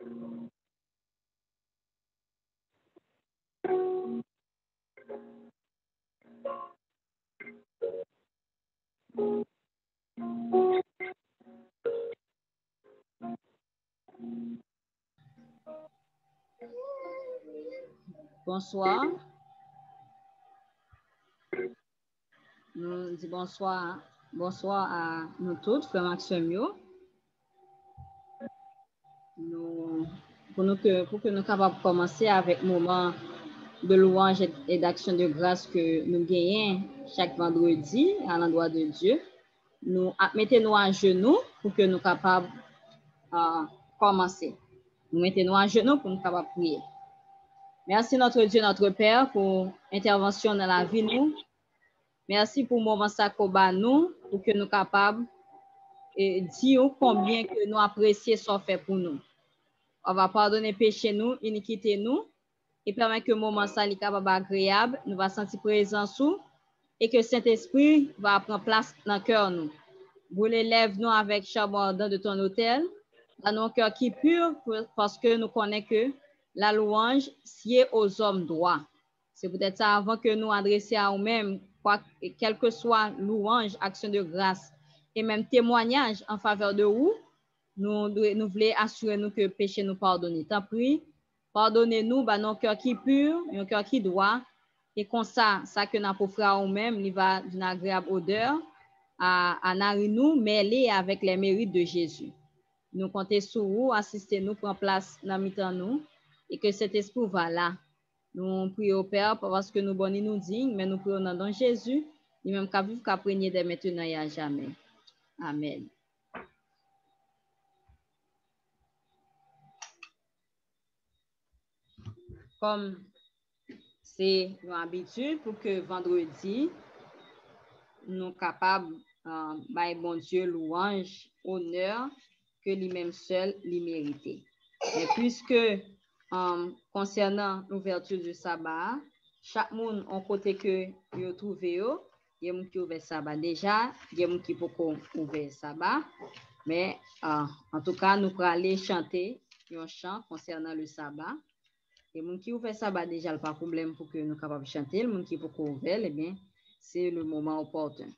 Bonsoir. Nous disons bonsoir à nous toutes, frère Maxime. Pour que nous capables de commencer avec le moment de louange et d'action de grâce que nous gagnons chaque vendredi à l'endroit de Dieu. Mettez-nous à genoux pour que nous capables de commencer. Nous mettez-nous à genoux pour nous capables de prier. Merci notre Dieu, notre Père, pour l'intervention dans la vie nous. Merci pour le moment sacoba nous, pour que nous capables de dire combien que nous apprécions ce qu'on fait pour nous. On va pardonner péché nous, iniquité nous, et permettre que le moment ça soit capable agréable, nous va sentir présence sous, et que Saint-Esprit va prendre place dans le cœur nous. Brûle les lèvres nous avec charbon ardent de ton autel, dans nos cœurs qui purs, parce que nous connaissons que la louange sied aux hommes droits. C'est peut-être ça avant que nous adressions à nous-mêmes, quelle que soit louange, action de grâce, et même témoignage en faveur de vous, nous voulons assurer nous que le péché nous pardonne. Tant pis, pardonnez-nous, nos cœurs qui purs, un cœur qui droit, et comme ça que nous avons offert à nous-mêmes, il va d'une agréable odeur à nous mêler avec les mérites de Jésus. Nous comptons sur vous, assistez-nous, prendre place dans le nous, et que cet esprit va là. Nous prions au Père parce que nous bonnons nous dignes, mais nous prions dans le nom de Jésus, et même qu'à vivre qu'à prégner dès maintenant et à jamais. Amen. Comme c'est une habitude pour que vendredi, nous sommes capables de bon Dieu louange, honneur, que lui-même seul lui mérite. Et puisque concernant l'ouverture du sabbat, chaque monde en côté que vous trouvez, il y a des gens qui ouvrent le sabbat déjà, il y a des gens qui peuvent ouvrir le sabbat, mais en tout cas, nous pourrons aller chanter un chant concernant le sabbat. Et les gens qui ouvrent le sabbat déjà, pas de problème pour que nous soyons capables de chanter. Les gens qui peuvent ouvrir, eh bien, c'est le moment opportun.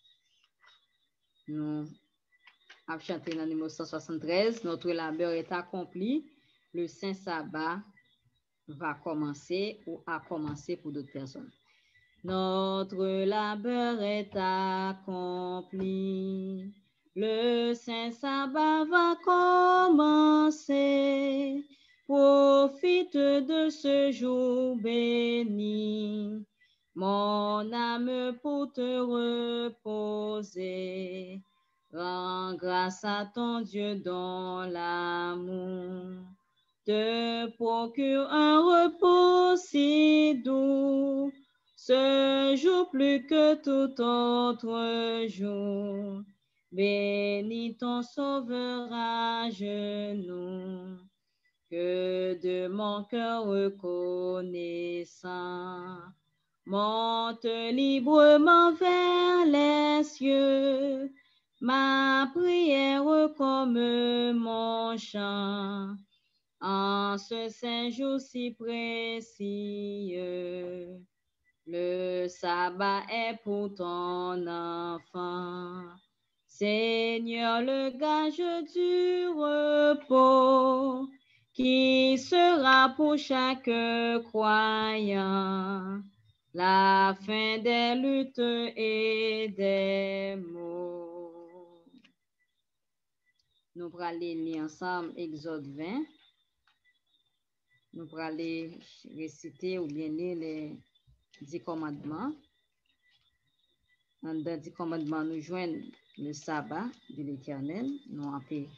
Nous avons chanté dans le numéro 173, notre labeur est accompli, le Saint Sabbat va commencer ou a commencé pour d'autres personnes. Notre labeur est accompli, le Saint Sabbat va commencer. Profite de ce jour béni, mon âme pour te reposer. Rends grâce à ton Dieu dans l'amour. Te procure un repos si doux, ce jour plus que tout autre jour. Bénis ton Sauveur à genoux, que de mon cœur reconnaissant, monte librement vers les cieux, ma prière comme mon chant, en ce saint jour si précieux. Le sabbat est pour ton enfant, Seigneur, le gage du repos, qui sera pour chaque croyant la fin des luttes et des maux. Nous allons aller lire ensemble Exode 20. Nous allons aller réciter ou bien lire les 10 commandements. Dans les 10 commandements, nous joignons le sabbat de l'Éternel. Nous allons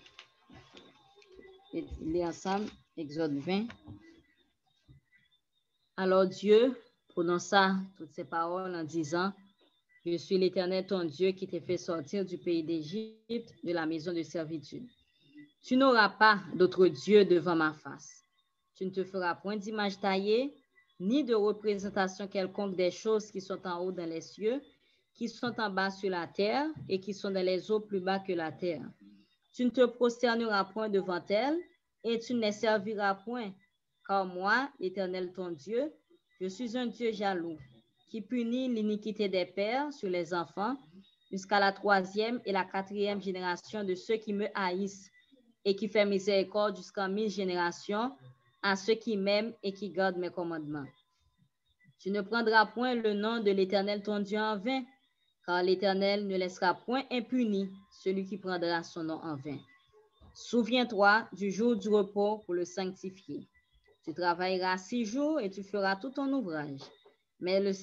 lire ensemble Exode 20. Alors Dieu prononça toutes ces paroles en disant: Je suis l'Éternel ton Dieu qui t'a fait sortir du pays d'Égypte, de la maison de servitude. Tu n'auras pas d'autre Dieu devant ma face. Tu ne te feras point d'image taillée, ni de représentation quelconque des choses qui sont en haut dans les cieux, qui sont en bas sur la terre et qui sont dans les eaux plus bas que la terre. Tu ne te prosterneras point devant elles, et tu ne les serviras point, car moi, l'Éternel ton Dieu, je suis un Dieu jaloux, qui punit l'iniquité des pères sur les enfants jusqu'à la 3e et la 4e génération de ceux qui me haïssent, et qui fait miséricorde jusqu'en 1000 générations à ceux qui m'aiment et qui gardent mes commandements. Tu ne prendras point le nom de l'Éternel ton Dieu en vain, car l'Éternel ne laissera point impuni celui qui prendra son nom en vain. Souviens-toi du jour du repos pour le sanctifier. Tu travailleras 6 jours et tu feras tout ton ouvrage. Mais le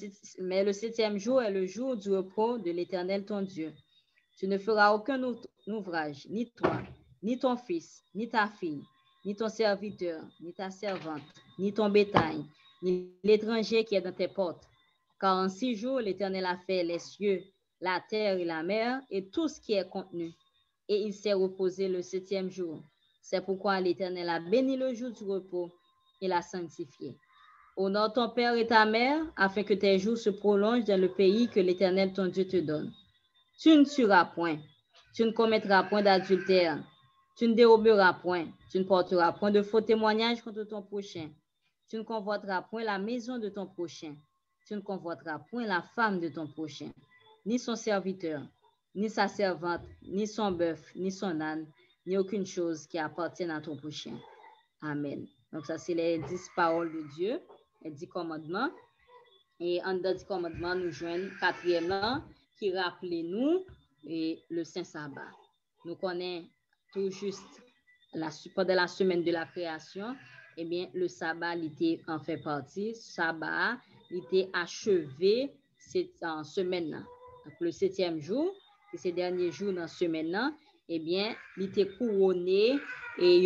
7e jour est le jour du repos de l'Éternel ton Dieu. Tu ne feras aucun ouvrage, ni toi, ni ton fils, ni ta fille, ni ton serviteur, ni ta servante, ni ton bétail, ni l'étranger qui est dans tes portes. Car en 6 jours, l'Éternel a fait les cieux, la terre et la mer, et tout ce qui est contenu. Et il s'est reposé le 7e jour. C'est pourquoi l'Éternel a béni le jour du repos et l'a sanctifié. Honore ton père et ta mère, afin que tes jours se prolongent dans le pays que l'Éternel ton Dieu te donne. Tu ne tueras point, tu ne commettras point d'adultère, tu ne déroberas point, tu ne porteras point de faux témoignages contre ton prochain, tu ne convoiteras point la maison de ton prochain, tu ne convoiteras point la femme de ton prochain, ni son serviteur, ni sa servante, ni son bœuf, ni son âne, ni aucune chose qui appartienne à ton prochain. Amen. Donc ça, c'est les 10 paroles de Dieu, les 10 commandements. Et en dedans 10 commandements, nous joignons 4e là, qui rappelle nous et le Saint Sabbat. Nous connaissons tout juste pendant la semaine de la création, eh bien, le sabbat était en fait partie. Sabbat était achevé en semaine. Donc, le 7e jour, et ces derniers jours dans la semaine, eh bien, il était couronné et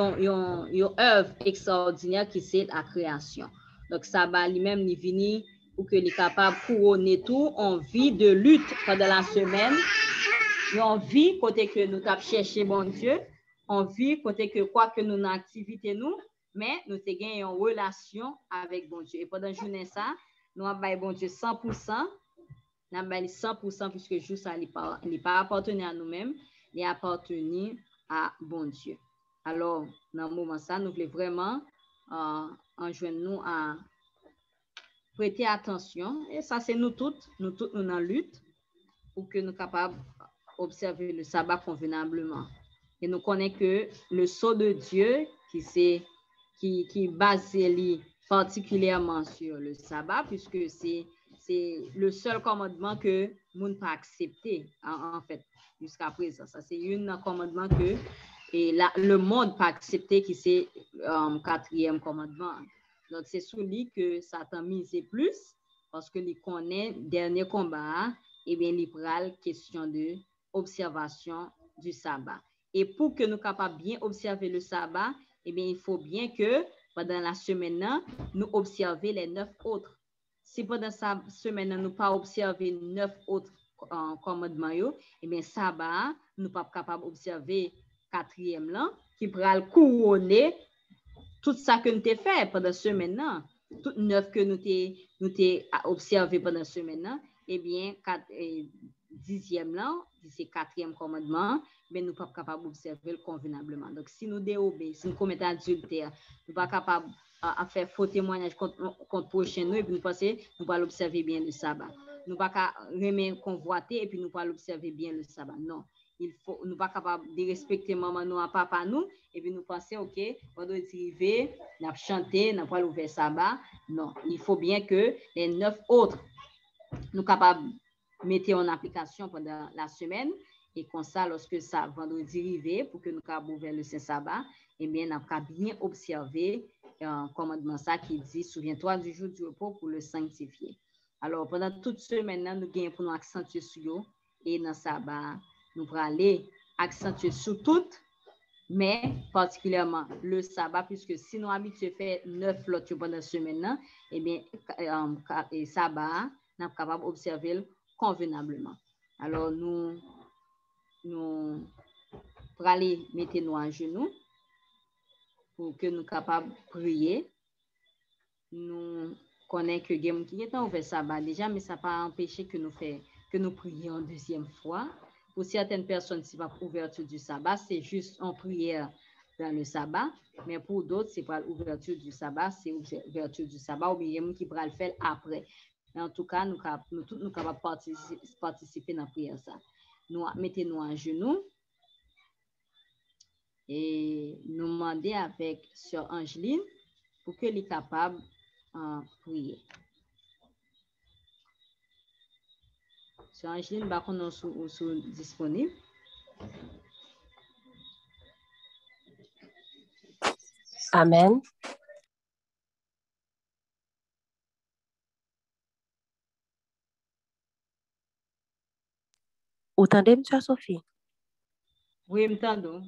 une œuvre extraordinaire qui c'est la création. Donc, sabbat lui-même, il venu pour qu'il est capable de couronner tout en vie de lutte pendant la semaine. Et en vie, côté que nous avons cherché bon Dieu, en vie, côté que quoi que nous n'avons activité nous, mais nous avons gagné en relation avec bon Dieu. Et pendant la journée, ça, nous avons bon Dieu 100%, nous avons 100% puisque jour ça n'est pas appartenu à nous-mêmes, il appartenu à bon Dieu. Alors, dans le moment ça, nous voulons vraiment enjoindre nous à prêter attention. Et ça, c'est nous toutes nous en lutte pour que nous soyons capables d'observer le sabbat convenablement. Et nous connaissons que le sceau de Dieu qui base particulièrement sur le sabbat, puisque c'est le seul commandement que nous ne pas accepté en fait jusqu'à présent. Ça, c'est un commandement que le monde pas accepté, qui c'est 4e commandement. Donc, c'est sous lui que Satan mise plus, parce que il connaît dernier combat, et bien, il prend question de observation du sabbat. Et pour que nous soyons capables de bien observer le sabbat, eh bien, il faut bien que pendant la semaine, nous observions les 9 autres. Si pendant la semaine, nous ne pas observer 9 autres commandements, eh bien, sabbat, nous ne sommes pas capables d'observer 4e là, qui prend le couronner tout ça que nous avons fait pendant la semaine, tout 9 que nous avons observé pendant la semaine, eh bien, 10e là, c'est 4e commandement, mais nous ne sommes pas capables d'observer convenablement. Donc, si nous déobéissons, si nous commettons adultère, nous ne sommes pas capables de faire faux témoignages contre prochain nous, et puis nous pensons, nous ne pas l'observer bien le sabbat. Nous ne sommes pas capables convoiter, et puis nous ne pas l'observer bien le sabbat. Non. Nous ne sommes pas capables de respecter maman nous, papa nous, et puis nous pensons, OK, on doit arriver, nous avons chanté, nous n'avons pas l'ouvert sabbat. Non, il faut bien que les 9 autres, nous sommes capables de mettre en application pendant la semaine, et comme ça, lorsque ça vendredi arrive, pour que nous puissions ouvrir le Saint-Sabbat, eh bien, nous avons bien observé un commandement ça qui dit, souviens-toi du jour du repos pour le sanctifier. Alors, pendant toute semaine, nous gagnons pour nous accentuer sur eux, et dans le sabbat, nous allons aller accentuer sur tout, mais particulièrement le sabbat, puisque si nous habituons à faire 9 lots pendant la semaine, eh bien, le sabbat, nous sommes capables d'observer convenablement. Alors, nous allons aller mettre nous à genoux pour que nous soyons capables de prier. Nous connaissons que Game qui est ouvert sabbat déjà, mais ça n'a pas empêché que nous prions une deuxième fois. Pour certaines personnes, c'est pas ouverture du sabbat, c'est juste en prière dans le sabbat, mais pour d'autres, c'est pas l'ouverture du sabbat, c'est l'ouverture du sabbat, ou bien qui pourra le faire après. Mais en tout cas, nous sommes capables de participer dans la prière. Nous mettons-nous à genoux et nous demander avec Sœur Angeline pour qu'elle soit capable de prier. Sœur Angeline, nous sommes disponibles. Amen. Vous entendez, M. Sophie? Oui, je m'entends.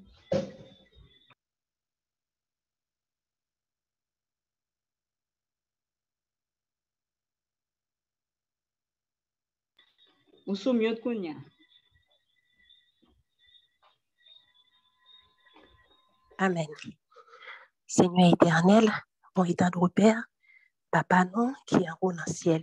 Vous sommes mieux de Kounia. Amen. Seigneur éternel, bon état de repère, Papa non, qui est en haut dans le ciel.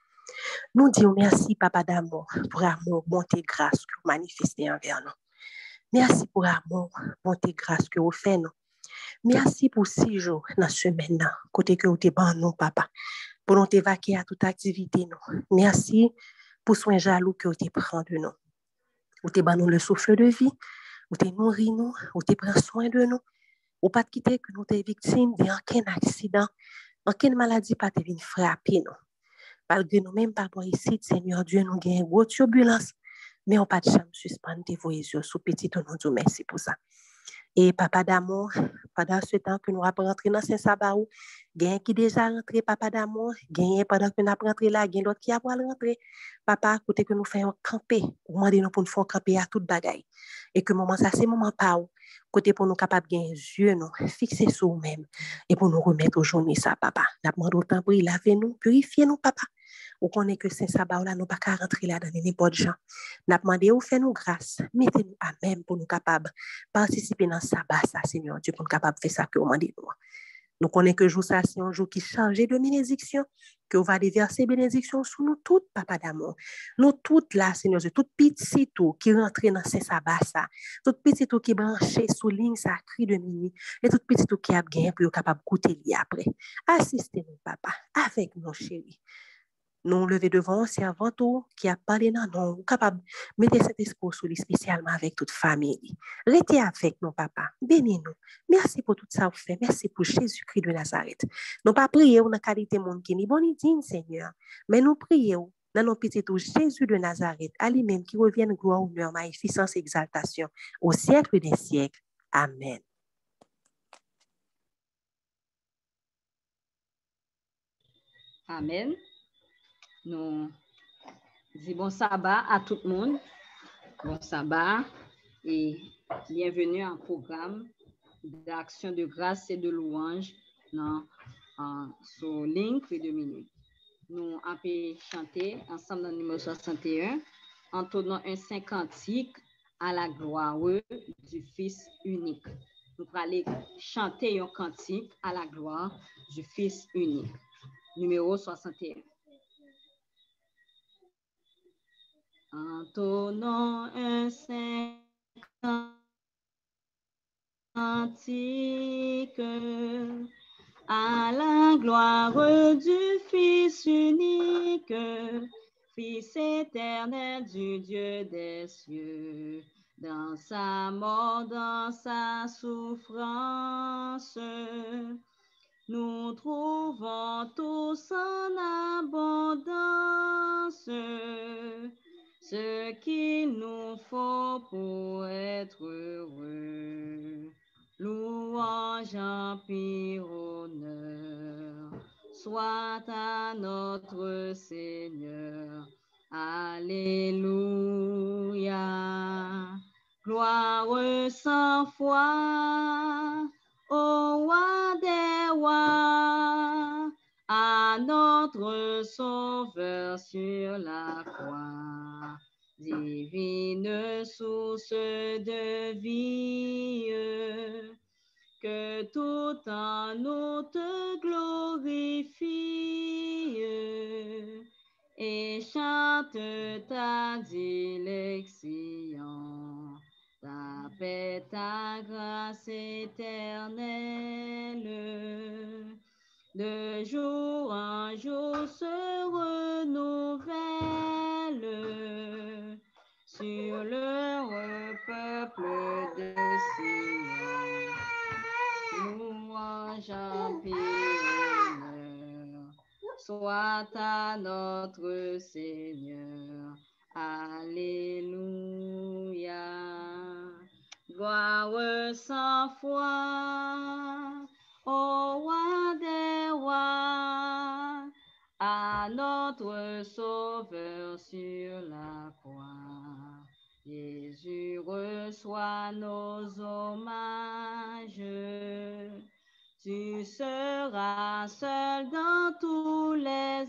Nous disons merci, Papa d'amour, pour amour, bonté, grâce que vous manifestez envers nous. Merci pour amour, bonté, grâce que vous faites nous. Merci pour 6 jours dans la semaine, côté que vous êtes bon nous, Papa, pour nous évacuer à toute activité. Nous. Merci pour soin jaloux que vous prenez de nous. Vous êtes bon nous le souffle de vie, vous êtes nourri nous, vous prenez soin de nous. Ou pas quitter que nous sommes victimes d'aucun accident, aucune maladie pas te venir frapper nous. Malgré nous-mêmes, par rapport ici, Seigneur Dieu, nous avons une grosse turbulence, mais on pas de jamais suspendre vos yeux sous petit nous disons merci pour ça. Et Papa d'amour, pendant ce temps que nous avons rentré dans Saint-Sabah, gain qui déjà rentré, Papa d'amour, gain pendant que nous avons rentré là, gain l'autre qui a pas rentré. Papa, côté que nous faisons camper, vous demandez nous pour nous faire camper à toute bagaille. Et que moment ça, c'est moment pas où, côté pour nous capables de gagner yeux, nous fixer sur nous-mêmes et pour nous remettre au journée ça, Papa. Nous demandons autant pour laver nous, purifier nous, Papa. Ou qu'on est que Saint-Sabah, là, nous pas qu'à rentrer là dans n'importe gens. Nous demandons ou fait nous grâce, mettez-nous à même pour nous capables participer dans sabbat, ça, Seigneur Dieu, pour nous capables de faire ça que vous demandez nous. Nous connaissons que jour ça, c'est un jour qui est chargé de bénédictions, que vous allez déverser bénédictions sur nous toutes, Papa d'amour. Nous toutes là, Seigneur Dieu, toutes petites qui rentrent dans ce sabbat, ça, toutes petites qui branchées sous ligne, ça, cri de minuit, et toutes petites qui ont gagné pour être capable de goûter après. Assistez-nous, Papa, avec nos chéris. Nous lever devant, c'est avant tout qui a parlé dans nous, capable de mettre cet esprit sur lui spécialement avec toute famille. Restez avec nous, Papa. Bénis-nous. Merci pour tout ça que vous faites. Merci pour Jésus-Christ de Nazareth. Nous pas prier dans la qualité de monde qui est bon et digne, Seigneur, mais nous prions dans nos petits tout Jésus de Nazareth, à lui-même qui revienne gloire, honneur, magnificence, exaltation au siècle des siècles. Amen. Amen. Nous disons bon sabbat à tout le monde. Bon sabbat et bienvenue en programme d'action de grâce et de louange sur ligne près de minutes. Nous avons chanté ensemble dans le numéro 61 en tournant un 5 cantique à la gloire du Fils unique. Nous allons chanter un cantique à la gloire du Fils unique. Numéro 61. Entonnons un saint cantique à la gloire du Fils unique, Fils éternel du Dieu des cieux, dans sa mort, dans sa souffrance. Nous trouvons tous en abondance ce qu'il nous faut pour être heureux. Louange, empire, honneur, soit à notre Seigneur. Alléluia. Gloire sans foi au roi des rois, à notre Sauveur sur la croix. Divine source de vie, que tout en nous te glorifie et chante ta dilection, ta Fais ta grâce éternelle, de jour en jour se renouvelle sur le peuple de Sion. Louange en paix, honneur soit à notre Seigneur. Alléluia. Gloire sans foi au roi des rois, à notre Sauveur sur la croix. Jésus reçoit nos hommages. Tu seras seul dans tous les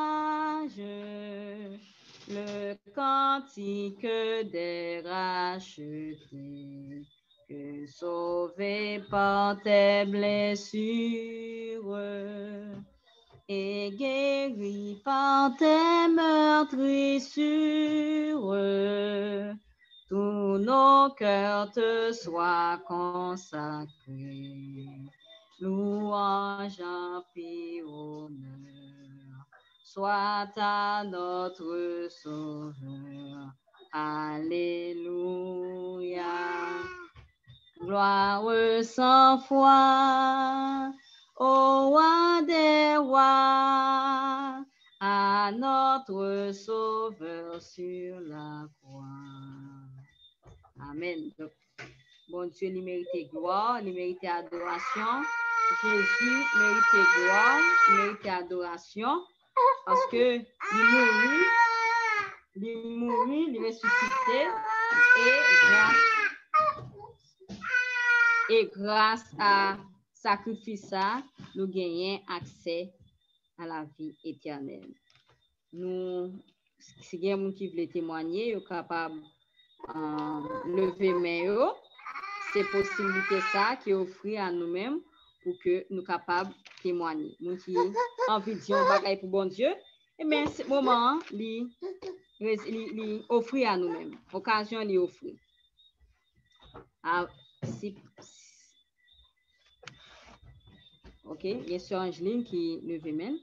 âges, le cantique des rachetés, que sauvé par tes blessures et guéri par tes meurtrissures, tous nos cœurs te soient consacrés. Louange en paix, honneur soit à notre Sauveur. Alléluia. Gloire sans foi au roi des rois, à notre Sauveur sur la croix. Amen. Donc, bon Dieu, il mérite gloire, il mérite adoration. Jésus mérite gloire, il mérite adoration, parce que il mourut, il ressuscité, et grâce à sacrifice, nous gagnons accès à la vie éternelle. Nous, si il y a des gens qui veulent témoigner, sont capables de lever main, c'est possibilité ça qui est offert à nous-mêmes pour que nous soyons capables de témoigner. Nous qui avons envie de dire un bagage pour bon Dieu, et bien, ce moment, il offre à nous-mêmes. Occasion, il offre. OK, il y a sur Angeline qui lève main.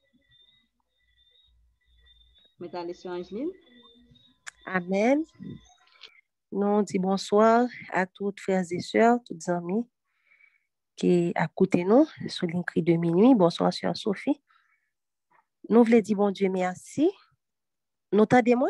Mettez sur Angeline. Amen. Nous disons bonsoir à toutes frères et sœurs, toutes amies qui écoutent nous sur l'incrit de minuit. Bonsoir, sœur Sophie. Nous voulons dire bon Dieu merci. Nous entendez-moi?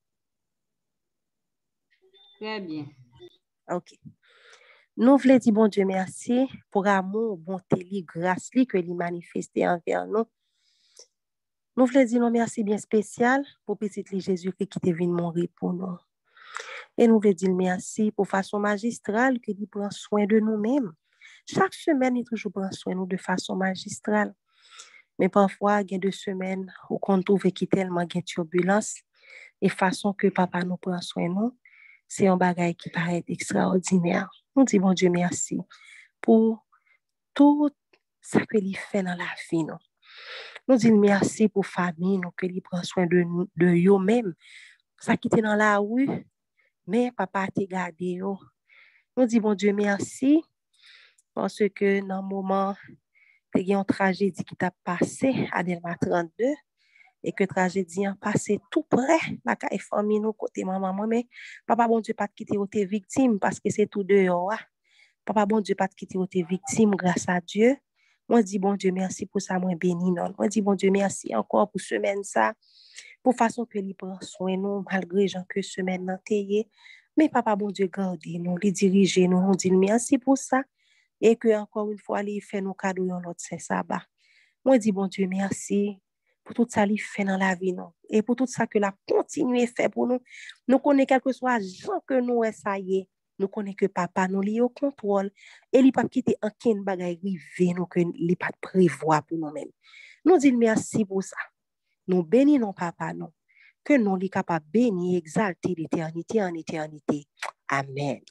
Très bien. OK. Nous voulons dire bon Dieu merci pour amour, bonté, grâce que lui manifesté envers nous. Nous voulons dire non merci bien spécial pour petit Jésus-Christ qui est venu mourir pour nous. Et nous voulons dire merci pour façon magistrale que il prend soin de nous-mêmes. Chaque semaine, il toujours prend soin de nous de façon magistrale. Mais parfois, il y a 2 semaines où on trouve qu'il y a tellement de turbulence et façon que papa nous prend soin de nous, c'est un bagage qui paraît extraordinaire. Nous disons bon Dieu merci pour tout ce qu'il fait dans la vie. Nous disons merci pour la famille, nous, que il prend soin de eux-mêmes. Ça qui était dans la rue, mais papa t'a gardé. Nous disons bon Dieu merci parce que dans le moment, il y a une tragédie qui t'a passé à Delma 32 et que tragédie a passé tout près la famille nous côté maman, mais papa bon Dieu pas quitter tes victimes parce que c'est tout dehors. Papa bon Dieu pas quitter tes victimes grâce à Dieu. Moi dis bon Dieu merci pour ça, moi béni non. Moi dis bon Dieu merci encore pour semaine ça, pour façon que il prend soin nous malgré gens que semaine nan teye. Mais papa bon Dieu garde nous, les diriger nous, on dit merci pour ça et que encore une fois il fait nos cadeaux dans notre Saint-Sabbat. Moi dis bon Dieu merci pour tout ça il fait dans la vie non et pour tout ça que la continuer faire pour nous. Nous connaît quelque soit gens que nous ça y est. Nous connaissons que papa nous li au contrôle et il pas quitter aucun bagage rivé nous que il pas prévoir pour nous-mêmes. Nous disons merci pour ça. Nous bénissons papa nous que nous li capable bénir exalter l'éternité en éternité. Amen.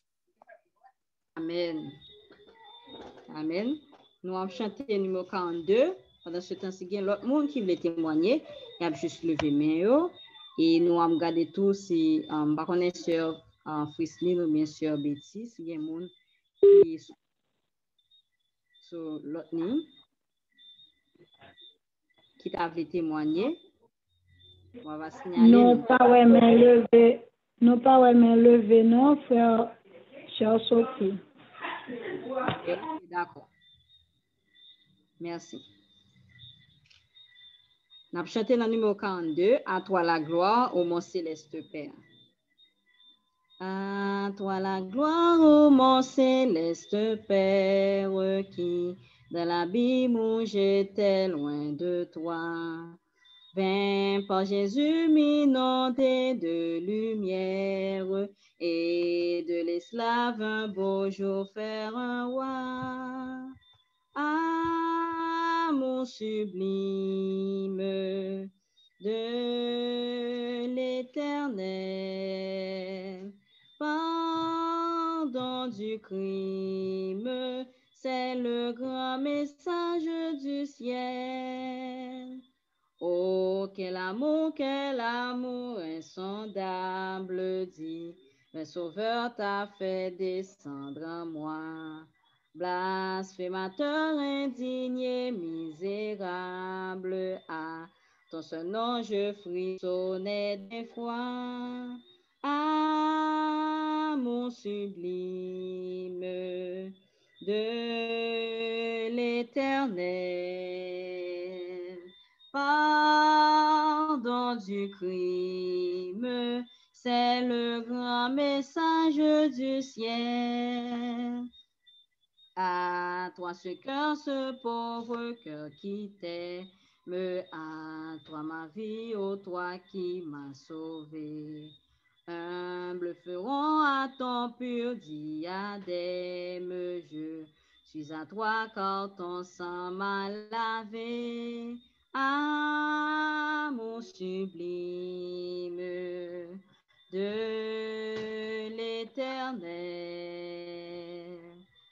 Amen. Amen. Nous avons chanté numéro 42. Pendant ce temps, il y a l'autre monde qui veut témoigner. Il a juste levé main et nous avons regardé tous si par connaisseur Frisley ou bien Sœur Betty, si il y a monde qui est sur l'autre ligne qui t'a témoigner, on va signaler. Non, pas ouais, mais levé. Non, pas ouais, mais levé, non, frère, cher Sophie. Ok, d'accord. Merci. On a chanté dans le numéro 42, à toi la gloire, ô mon céleste Père. À toi la gloire, ô mon céleste Père, qui dans l'abîme où j'étais loin de toi. Viens par Jésus m'inonder de lumière et de l'esclave un beau jour faire un roi. Amour sublime de l'Éternel, pardon du crime, c'est le grand message du ciel. Oh, quel amour insondable, dit, le Sauveur t'a fait descendre en moi. Blasphémateur indigne, misérable, à ton seul nom je frissonnais d'effroi. Amour sublime de l'Éternel, pardon du crime, c'est le grand message du ciel. À toi ce cœur, ce pauvre cœur qui t'aime, à toi ma vie, ô toi qui m'as sauvé. Humble feront à ton pur diadème, je suis à toi car ton sang m'a lavé. Amour sublime de l'Éternel,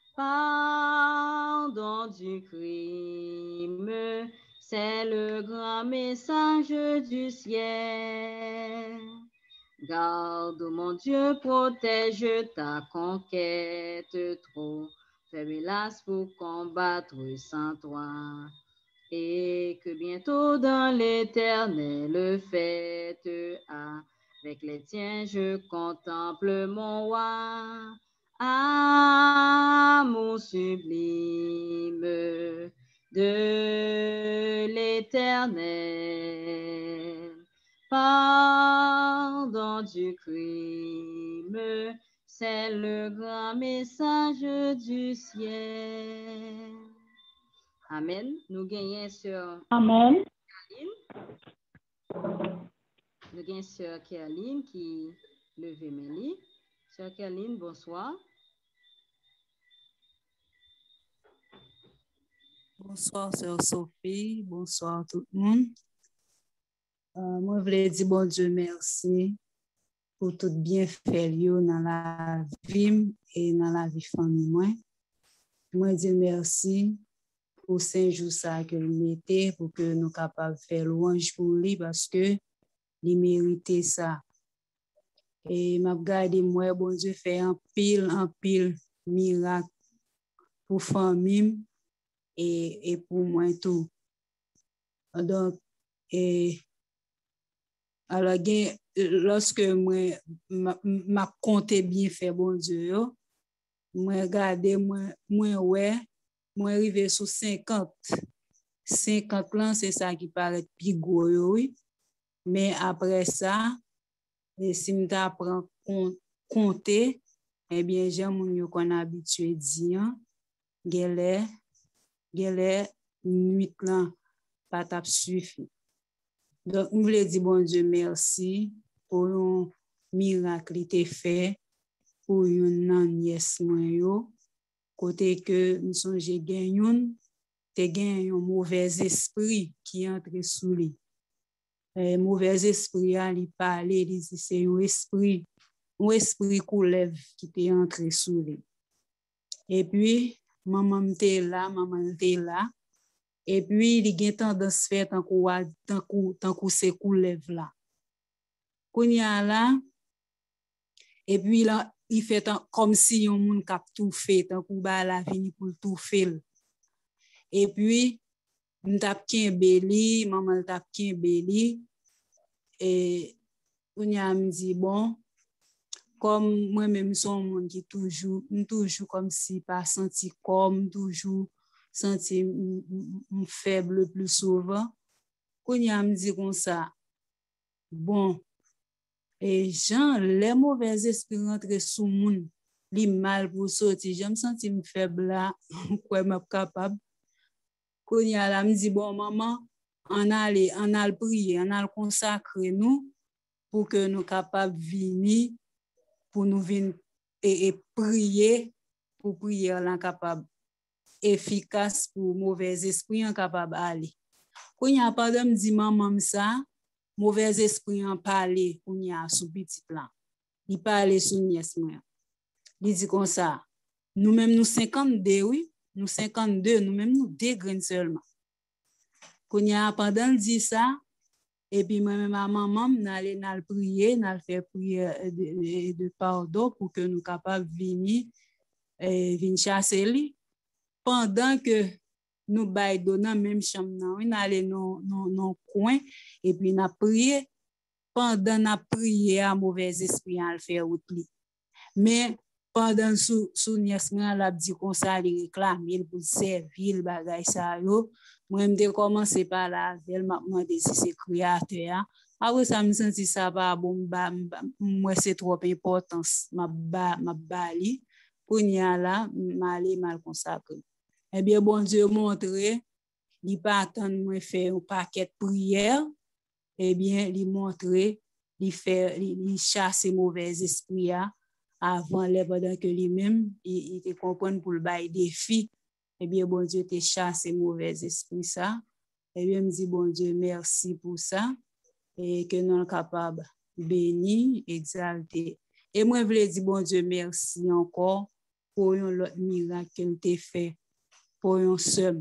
pardon du crime, c'est le grand message du ciel. Garde, mon Dieu, protège ta conquête, trop faible hélas pour combattre sans toi. Et que bientôt dans l'Éternel fête, avec les tiens je contemple mon roi. Amour sublime de l'Éternel, pardon du crime, c'est le grand message du ciel. Amen. Nous gagnons sur Amen. Nous gagnons sur Kerline qui levait Mélie. Sœur Kerline, bonsoir. Bonsoir, Sœur Sophie. Bonsoir tout le monde. Moi, je voulais dire bon Dieu merci pour tout bienfait dans la vie et dans la vie famille. Moi, dis merci pour ces jours ça que vous mettez pour que nous capables de faire louange pour lui parce que il méritait ça. Et m'a regardé moi, bon Dieu fait un pile miracle pour famille et pour moi tout. Donc, alors, lorsque moi, m'a compté bien fait, bon Dieu, moi, regardez, moi, arrivé sur 50. 50 là, c'est ça qui paraît plus gros, oui. Mais après ça, si je t'apprends compter, eh bien, j'aime qu'on a habitué à dire, gélé, nuit là, pas t'a suffi. Donc, je voulais dire, bon Dieu, merci pour un miracle qui était fait pour une nièce, côté que nous sommes gagné un mauvais esprit qui entre sous lui. Mauvais esprit, il parle, il dit, c'est un esprit coulève qui était entré sous lui. Et puis, maman était là. Et puis, il y a tendance à faire tant que ces coulèves là. Quand il y a là, Et puis là, il fait comme si on moun kap tout fait, tant qu'on ba la vini pour tout fait. Et puis, m'tap Kimbeli, maman tap Kimbeli, et on y a me dit, bon, comme moi-même, son monde qui toujours comme si pas senti comme, toujours senti faible le plus souvent. On y a me dit comme ça, bon, et Jean, les mauvais esprits rentrent sous moun, li mal pour sortir, je me senti faible là, quoi m'a capable. Qu'on y a là, me dit, bon, maman, on a prier, on a consacrer nous pour que nous capables venir, pour nous venir et prier, pour prier là capable efficace pour mauvais esprit en capable aller. Qu'on y a pas de me dit maman ça, mauvais esprit en parler, qu'on y a sous petit plan. Il parle sous nièce moi. Il dit comme ça, nous-mêmes nous 52, oui, nous 52, nous-mêmes nous 2 graines seulement. Qu'on y a pendant dit ça, et puis moi-même ma maman n'allait prier, n'allait faire prière de pardon pour que nous capables venir chasser lui. Pendant que nous bail dans même chambre, on allait non coin et puis n'a prié. Pendant n'a prié à mauvais esprit à le faire out li. Mais pendant sous nièce la dit comme ça il réclamer pour servir bagay ça yo. Moi m'ai commencé par là, elle m'a demandé si c'est créateur. Après ça me senti ça pas bon moi c'est trop importance m'a bali pour y là m'aller mal consacré. Eh bien bon Dieu montré il pas attendre moi faire un paquet de prières. Eh bien il montré il chasse mauvais esprits avant les pendant que lui-même il te comprendre pour le bail défi. Eh bien, bon Dieu, te chasse mauvais esprits ça. Eh bien, me dit, bon Dieu, merci pour ça. Et que nous sommes capables de bénir, exalter. Et moi, je voulais dire, bon Dieu, merci encore pour l'autre miracle qu'il t'a fait, pour un seul.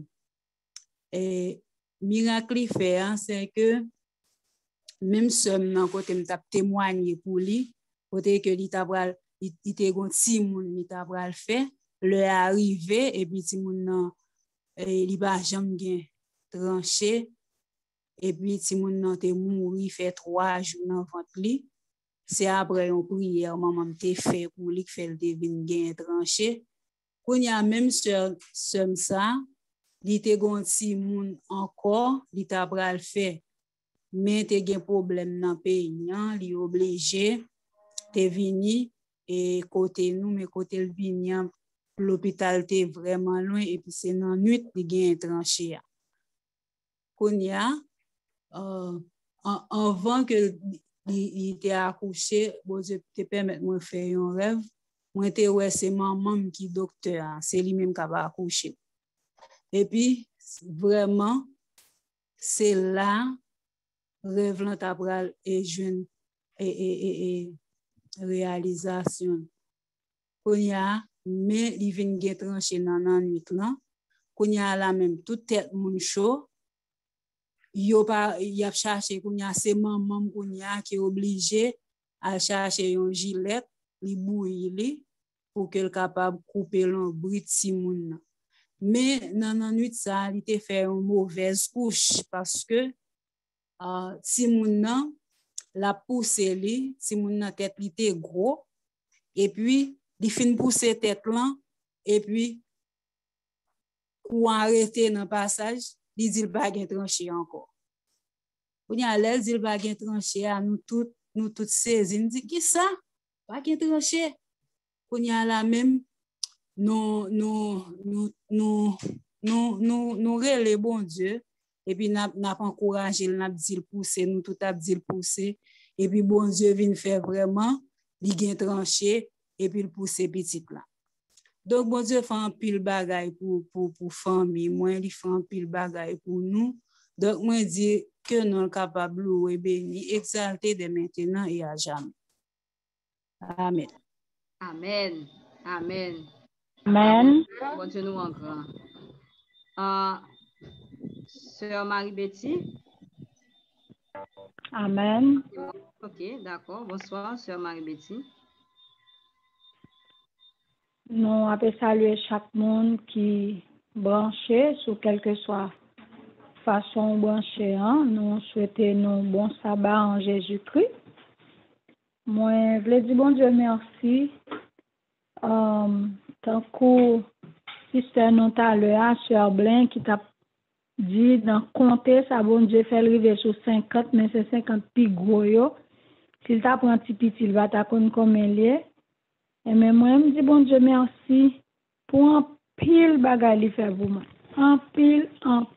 Et miracle qu'il fait, c'est que même seul, quand il t'a témoigné pour lui, côté que il t'a gon ti moun, il t'a fait. Le arrivé et puis ti moun nan li ba jam gen tranché et puis ti moun nan te mouri fait 3 jours dans ventre li. C'est après une prière maman te fait pour lui fait le devine gen tranché. Qu'on y a même sur ça, li te gon ti moun encore, li t'a pral fait mais te gen problème nan pays nan, li obligé te vini et côté nous mais côté le vini l'hôpital était vraiment loin et puis c'est dans nuit qui gagne tranché. Konya avant que il était accouché, bon Dieu te permettre moi faire un rêve, moi était ouais c'est maman qui docteur, c'est lui même qui va accoucher. Et puis vraiment c'est là rêve là t'apral et jeune et réalisation. Konya mais il vient get tranché dans la nuit là konya la même toute tête moun chaud yo pas y a cherché konya c'est maman konya qui obligé à chercher un gilet li bouilli li pour qu'elle capable couper l'ombri ti moun mais dans la nuit ça il était fait une mauvaise couche parce que ti moun nan la poussé li ti moun nan tête li était gros et puis il fin pousser tête là et puis ou arrêter dans passage il dit pas gain tranché encore on y a l'aise il pas gain tranché à nous toutes saisi dit qui ça pas gain tranché on y a la même nous relé bon Dieu et puis n'a encourager n'a dit pousser nous tout a dit pousser et puis bon Dieu vient faire vraiment il gain tranché et puis il pousse petit là. Donc bon Dieu fait un pile bagaille pour famille, moi il fait un pile bagaille pour nous. Donc moi dit que nous sommes capables de bénir, exalter de maintenant et à jamais. Amen. Amen. Amen. Amen. Bon Dieu nous en grand. Sœur Marie-Betty. Amen. Ok, d'accord. Bonsoir, Sœur Marie-Betty. Nous avons salué chaque monde qui branché, sous quelle que soit façon branché. Hein? Nous souhaitons un bon sabbat en Jésus-Christ. Moi, je voulais dire bon Dieu merci. Tant que sister nous t'a l'heure, Sœur Blain, qui t'a dit dans compter, ça bon Dieu fait arriver sur 50, mais c'est 50 plus gros. S'il t'a pris un petit petit, il va t'apprendre comme il est. Et même moi, je me dis bon Dieu merci pour un pile bagay li fait pour moi. Un pile.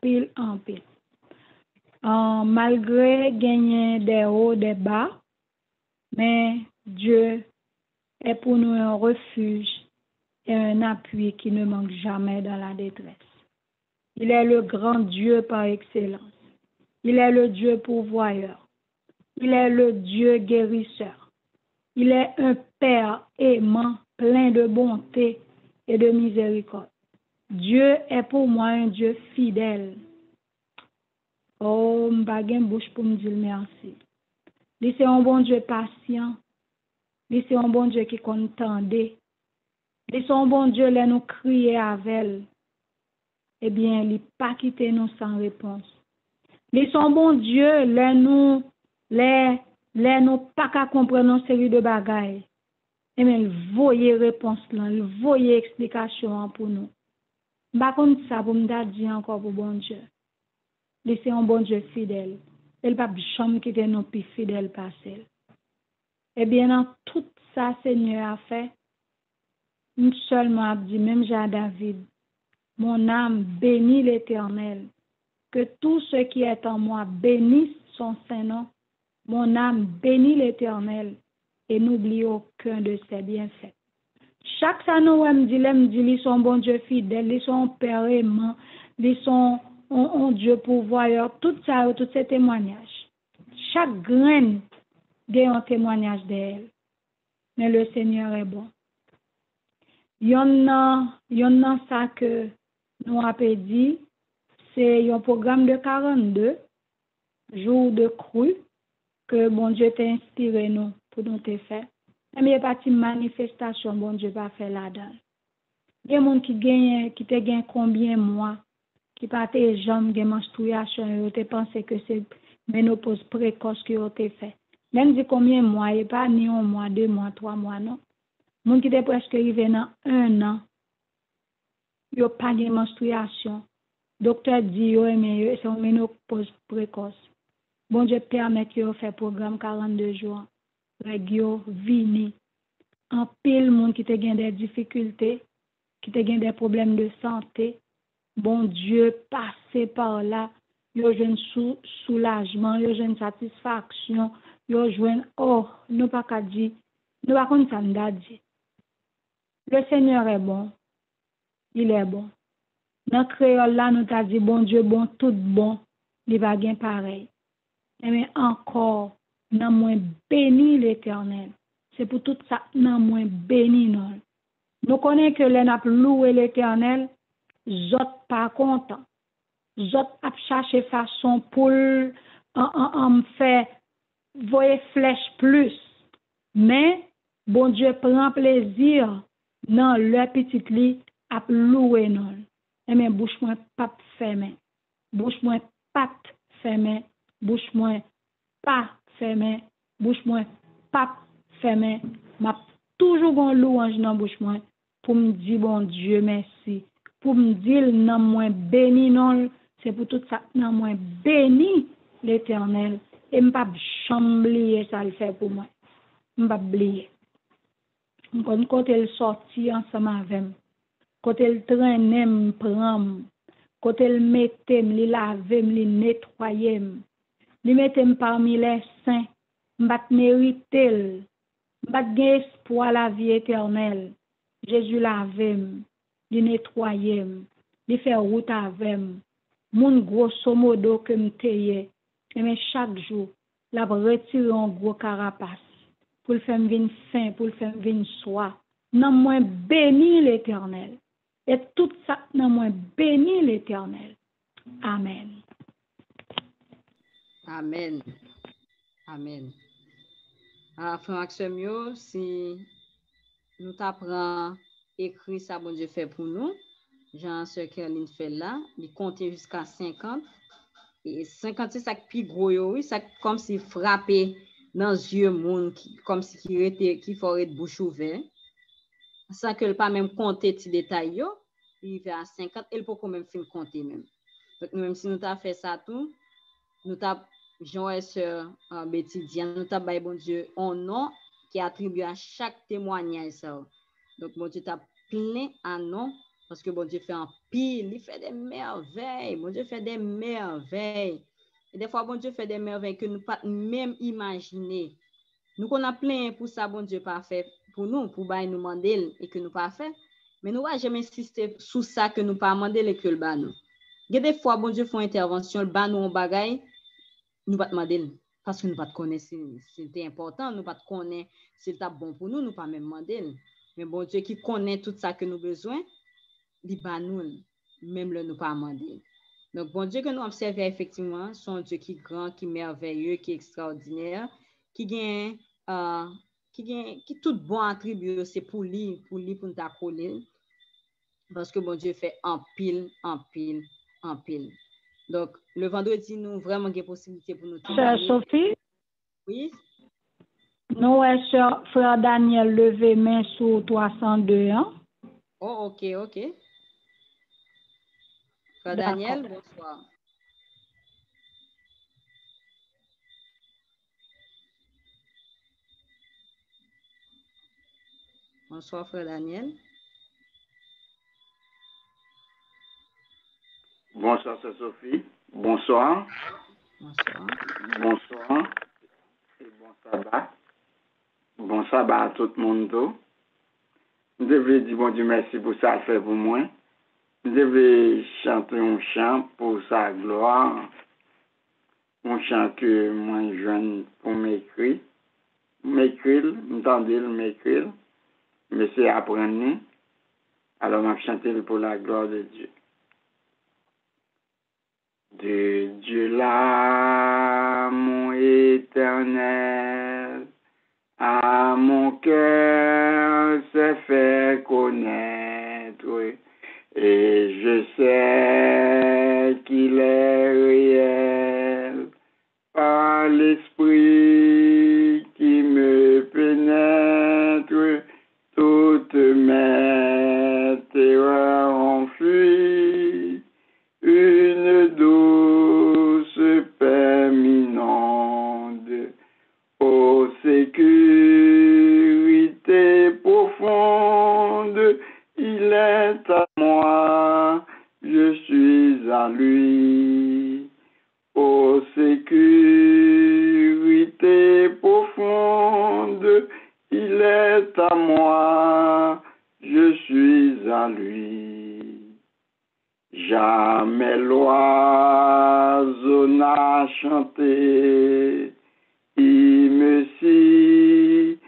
Malgré gagner des hauts, des bas, mais Dieu est pour nous un refuge et un appui qui ne manque jamais dans la détresse. Il est le grand Dieu par excellence. Il est le Dieu pourvoyeur. Il est le Dieu guérisseur. Il est un Père aimant, plein de bonté et de miséricorde. Dieu est pour moi un Dieu fidèle. Oh, m'baguen bouche pour me dire merci. Lui, c'est un bon Dieu patient. Lui, c'est un bon Dieu qui contendait. Lui, c'est un bon Dieu, là, nous crier avec. Eh bien, il pas quitté nous sans réponse. Lui, c'est un bon Dieu, là, nous pas qu'à comprendre une série de bagailles. Eh bien, il voyait réponse là, il voyait explication pour nous. Par contre, ça, pour me dire encore pour bon Dieu. Lui, c'est un bon Dieu fidèle. Il pas jamais quitter nous plus fidèle passé. Eh bien, dans tout ça, Seigneur a fait, nous seulement dit, même Jean David, mon âme bénit l'Éternel. Que tout ce qui est en moi bénisse son Saint-Nom. Mon âme bénit l'Éternel et n'oublie aucun de ses bienfaits. Chaque ça nous me dit, ils sont bon Dieu fidèle, ils sont Père aimant, ils sont un Dieu pourvoyeur, tout ça, tous ces témoignages. Chaque graine a un témoignage d'elle. Mais le Seigneur est bon. Il y en a ça que nous avons dit, c'est un programme de 42 jours de crue que bon Dieu t'a inspiré nous pour nous te faire. Mais il y a pas de manifestation, bon Dieu va faire là-dedans. Il y a des gens qui te gagnent combien de mois, qui pas tes jambes, des menstruations, et te pensent que c'est ménopause précoce que vous te fait. Même dit combien de mois, et pas ni un mois, 2 mois, 3 mois, non. Moun qui te presque arrivé dans 1 an, yo pas de menstruation. Docteur dit yo mais c'est une ménopause précoce. Bon Dieu permet que yo fait programme 42 jours. Régio vini. En pile monde qui te gagne des difficultés, qui te gagne des problèmes de santé. Bon Dieu passe par là, yo joine soulagement, yo joine satisfaction, yo joine nous pas qu'à dire, nous pas comme ça m'da dit. Le Seigneur est bon. Il est bon. Dans créole là nous t'a dit bon Dieu bon tout bon, il va bien pareil. Mais encore nan moins béni l'Éternel. C'est pour tout ça nan moins béni non. Nous connaissons que les n'a loué l'Éternel, zot pas content. Zot a cherché façon pour en faire voyer flèche plus. Mais bon Dieu prend plaisir dans le petit lit à louer non. Et mais bouche moi pas fermé. Bouche moi pas fermé. Bouche moi pas fermé. Bouche moi pas fermé. M'a toujours bon louange dans bouche moi pour me dire bon Dieu merci. Pour me dire non moins béni non, c'est pour tout ça non moins béni l'Éternel et me pas chambler ça le fait pour moi. Me pas oublier. Quand elle sorti ensemble avec moi. Quand elle traîne, me prend. Quand elle mette, me lave, me nettoyer. Li mette parmi les saints. M'bat mériter. M'bat gen espoir la vie éternelle. Jésus lave, li nettoyer, li fait route avec. Moun grosso modo que m'teye. Mais chaque jour, la retire un gros carapace. Pour le faire venir faim, pour le faire venir soif. Non moins béni l'Éternel. Et tout ça, non moins béni l'Éternel. Amen. Amen. Amen. Frère Maxime, si nous t'apprenons écrit ça, bon Dieu fait pour nous. Jean-Sœur Caroline fait là, il comptait jusqu'à 50. Et 50, c'est ça qui est plus gros, oui, ça comme si frappé dans les yeux, comme si qui ferait de bouche ouverte. Sans que le pas même compter ces détails, il fait à 50, et il peut quand même fin compter même. Donc, même si nous avons fait ça tout, nous avons, Jean et Sœur Betty Diane, nous avons, bon Dieu, un nom qui attribue à chaque témoignage. Ça. Donc, bon Dieu, tu as plein à nom, parce que bon Dieu fait un pile, il fait des merveilles, bon Dieu fait des merveilles. Et des fois, bon Dieu fait des merveilles que nous ne pouvons pas même imaginer. Nous qu'on a plein pour ça, bon Dieu, pas fait pour nous, pour nous demander et que nous pas fait. Mais nous ne jamais insister sur ça que nous pas demander et que le bas nous. Il y a des fois, bon Dieu, font intervention, le bas nous en bagaille, nous pas demander parce que nous pas connaître si c'était important, nous pas connaître si c'était bon pour nous, nous pas même demander. Mais bon Dieu qui connaît tout ça que nous besoin, il bas nous, même le nous pas demander. Donc, bon Dieu que nous observons effectivement, c'est un Dieu qui est grand, qui est merveilleux, qui est extraordinaire, qui gagne qui tout bon attribut, c'est pour lui pour nous t'accoler. Parce que bon Dieu fait en pile. Donc, le vendredi, nous vraiment des possibilités pour nous Sœur Sophie? Oui. Nous, frère Daniel, levé main sur 302. Hein? Oh, ok. Frère Daniel, bonsoir. Bonsoir, frère Daniel. Bonsoir, Sœur Sophie. Bonsoir. Bonsoir. Et bon sabbat. Bon sabbat à tout le monde. Je devais dire, bon Dieu, merci pour ça fait pour moi. Je devais chanter un chant pour sa gloire. Un chant que moi, je viens pour m'écrire. M'entendez, m'écrire. Mais c'est apprendre. Alors, je vais chanter pour la gloire de Dieu. De Dieu l'amour éternel, à mon cœur se fait connaître, et je sais qu'il est réel par l'esprit qui me pénètre, toutes mes terreurs ont fui. Une douce paix m'inonde, ô sécurité profonde, il est à moi, je suis à lui. Ô sécurité profonde, il est à moi, je suis à lui. Jamais l'oiseau n'a chanté, il me si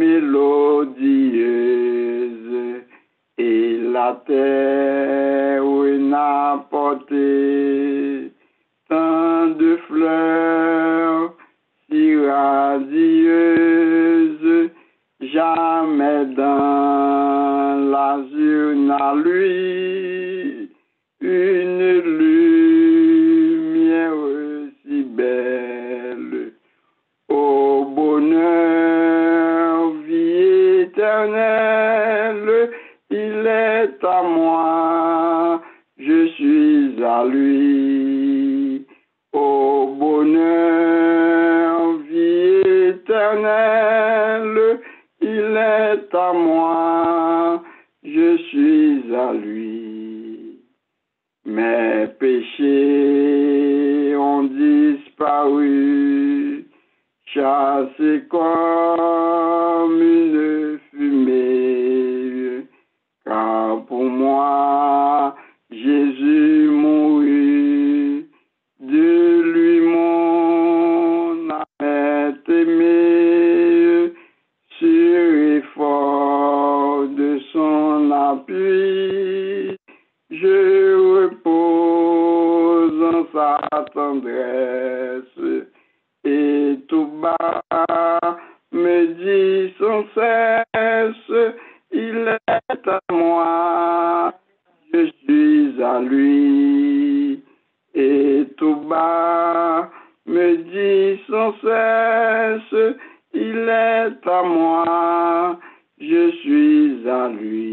mélodieuse, et la terre n'a porté tant de fleurs si radieuses, jamais dans l'azur n'a lui une lumière si belle. Ô bonheur, vie éternelle, il est à moi, je suis à lui. Ô bonheur, vie éternelle, il est à moi, je suis à lui. Mes péchés ont disparu, chassés comme une fumée, car pour moi, Jésus mourut, de lui mon âme est aimée, sûr et fort de son appui. Je repose en sa tendresse, et tout bas me dit sans cesse, il est à moi, je suis à lui. Et tout bas me dit sans cesse, il est à moi, je suis à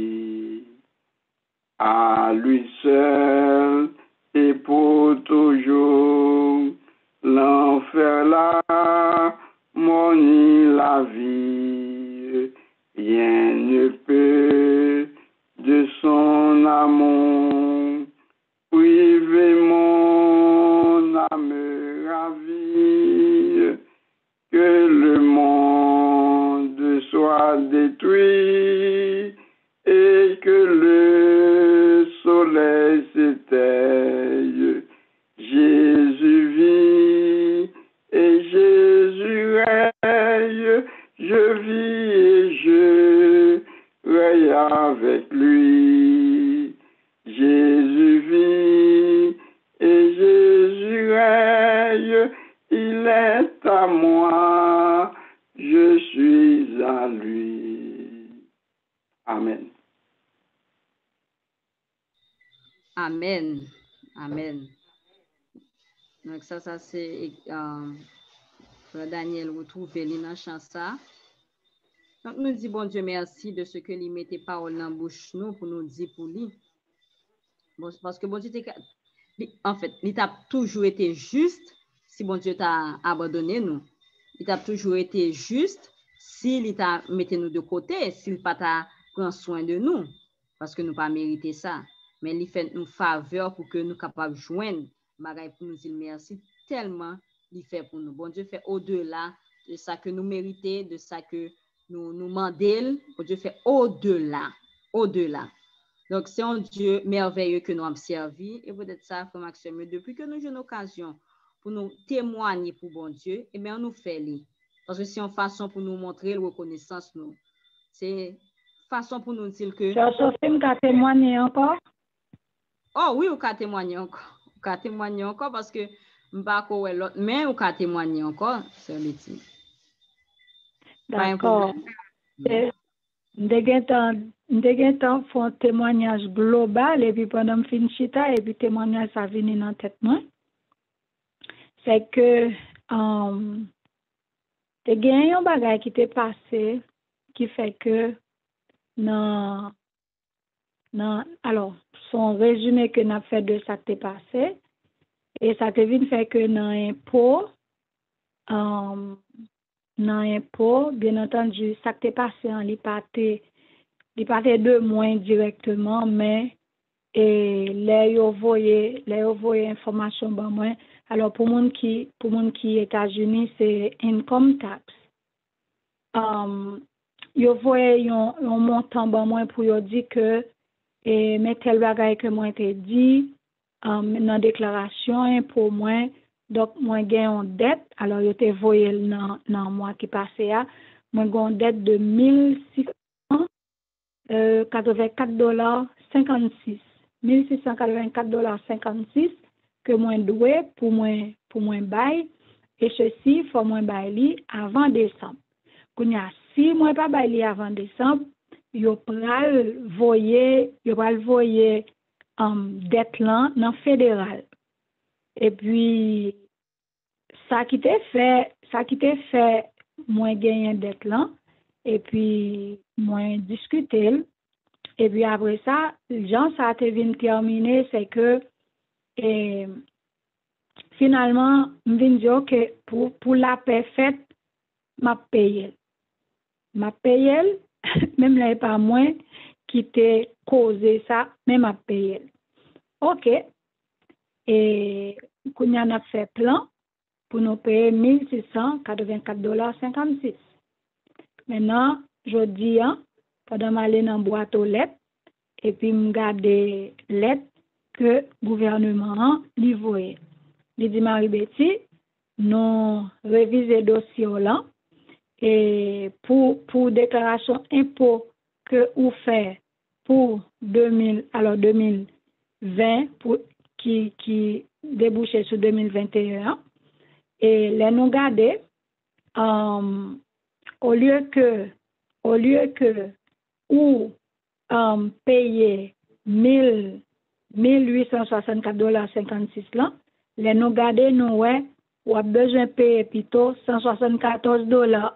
lui seul et pour toujours, l'enfer là, mon île, la vie, rien ne peut de son amour priver mon âme ravie, que le monde soit détruit et que le soleil s'éteigne. Jésus vit et Jésus règne, je vis et je règne avec lui. Jésus vit et Jésus règne, il est à moi, je suis à lui. Amen. Amen. Amen. Donc ça c'est Frère Daniel retrouve dans chant ça. Donc nous disons bon Dieu merci de ce que lui mettait parole dans la bouche nous pour nous dire pour lui. Bon, parce que bon Dieu en fait, il t'a toujours été juste si bon Dieu t'a abandonné nous. Il t'a toujours été juste s'il t'a mis nous de côté, s'il pas t'a prend soin de nous parce que nous pas mérité ça. Mais il fait une faveur pour que nous capables de joindre bagaille pour nous dire merci tellement il fait pour nous. Bon Dieu fait au-delà de ça que nous méritons, de ça que nous demandons. Bon Dieu fait au-delà. Donc, c'est un Dieu merveilleux que nous avons servi. Et peut-être ça, Frère Maxime, depuis que nous avons une occasion pour nous témoigner pour bon Dieu, eh bien, on nous fait les. Parce que c'est une façon pour nous montrer la reconnaissance. C'est une façon pour nous dire que... Sophie, tu as témoigné encore? Oh oui, on peut témoigner encore. On peut témoigner encore parce que je ne sais pas l'autre, mais on peut témoigner encore. C'est l'éthique. D'accord. Nous avons fait un témoignage global et puis pendant que je chita et puis témoignage ça vient dans la tête moi. C'est que il y a un bagage qui t'est passé qui fait que alors son résumé que n'a fait de ça qui t'est passé et ça te vient fait que dans impôt bien entendu ça qui t'est passé en li partait de moins directement mais et les voyez information ben moi alors pour monde qui États-Unis c'est income tax yo voyez un montant ben moi pour yo dire que et mais tel bagage que moi t'ai dit dans déclaration pour moi donc moi gagne en dette alors yo te voyé dans mois qui passé a moi gagne une dette de $84.56 $1684.56 que moi dois pour moi bail et ceci faut moi bail avant décembre. Quand y a 6 mois pas bail avant décembre, yo pral voyer dette là dans fédéral. Et puis ça qui t'est fait moi gagner dette là et puis moi discuter et puis après ça Jean ça a été terminé c'est que et finalement me vinn dire que pour la paix faite m'a payé même là pas moi qui t'ai causé ça mais m'a payé. OK et qu'on y a fait plan pour nous payer $1684.56. Maintenant, je dis, pendant m'aller dans boîte aux lettres, et puis me garder lettres que le gouvernement livré. Il dit Marie-Betty, nous réviser dossier là, et pour déclaration impôt que vous faites pour 2020, pour qui débouchait sur 2021, et les nous garder, au lieu que ou payer $1,864,56 là, les nous garder nous ouais, ou a besoin payer plutôt $174.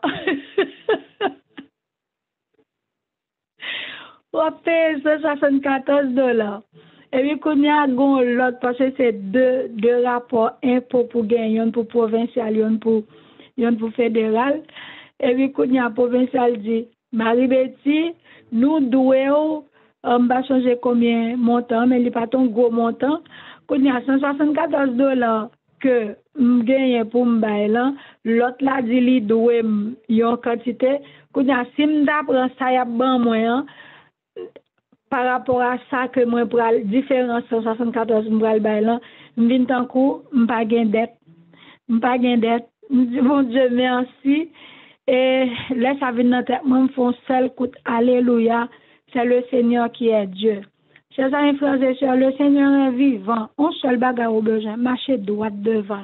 Ou a payer $174. Et puis qu'on y a l'autre parce que c'est deux rapports, un pour gagner, un pour provincial, un pour fédéral. Et puis qu'on y a provincial dit Marie-Betty, nous devons on va changer combien montant, mais il n'est pas ton gros montant. Qu'on y a $174 que gagne pour m'bailler, l'autre là dit li doit yon quantité. Qu'on y a si m'dapprend ça y a ban moyen par rapport à ça que moi pour la différence 174 m'bral bailler, m'vinn tant coup m'pa gain dette. Mon Dieu merci. Et là, ça vient dans tête, moi, me font seul coup, alléluia, c'est le Seigneur qui est Dieu. Chers amis, frères et sœurs, le Seigneur est vivant. On seul bagarre au besoin, marcher droit devant.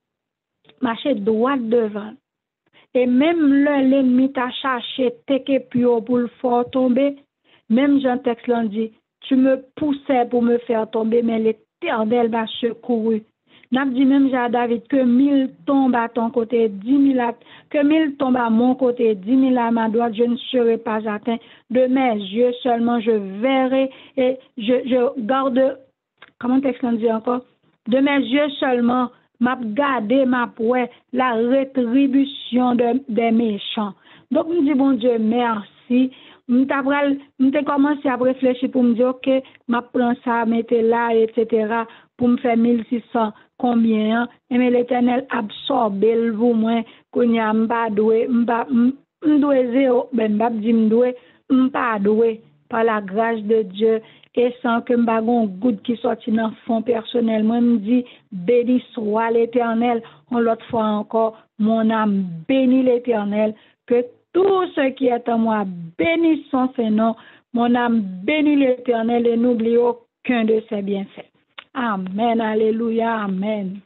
Et même l'ennemi t'a cherché, t'es pio pour le faire tomber, même Jean texte l'en dit, tu me poussais pour me faire tomber, mais l'Éternel m'a secouru. N'a dit même à David que 1000 tombent à ton côté, 10 000 que 1000 tombent à mon côté, 10 000 à ma droite, je ne serai pas atteint. De mes yeux seulement je verrai et je garde, comment texte dit encore? De mes yeux seulement, m'a gardé ma pouet la rétribution des méchants. Donc, me dit bon Dieu, merci. M'te commencé à réfléchir pour me dire, ok, m'a prend ça, mettez là, etc., pour me faire 1600, combien, et mais l'Éternel absorbé le vous, moi, qu'on y a m'pa doué, zéro, ben m'pa dit m'doué, m'pa doué, par la grâce de Dieu, et sans que m'pa gon goutte qui sorti dans fond personnel, moi me dit, béni soit l'Éternel, on l'autre fois encore, mon âme bénit l'Éternel, que tout ce qui est en moi bénisse son Seigneur, mon âme bénit l'Éternel et n'oublie aucun de ses bienfaits. Amen, alléluia, amen.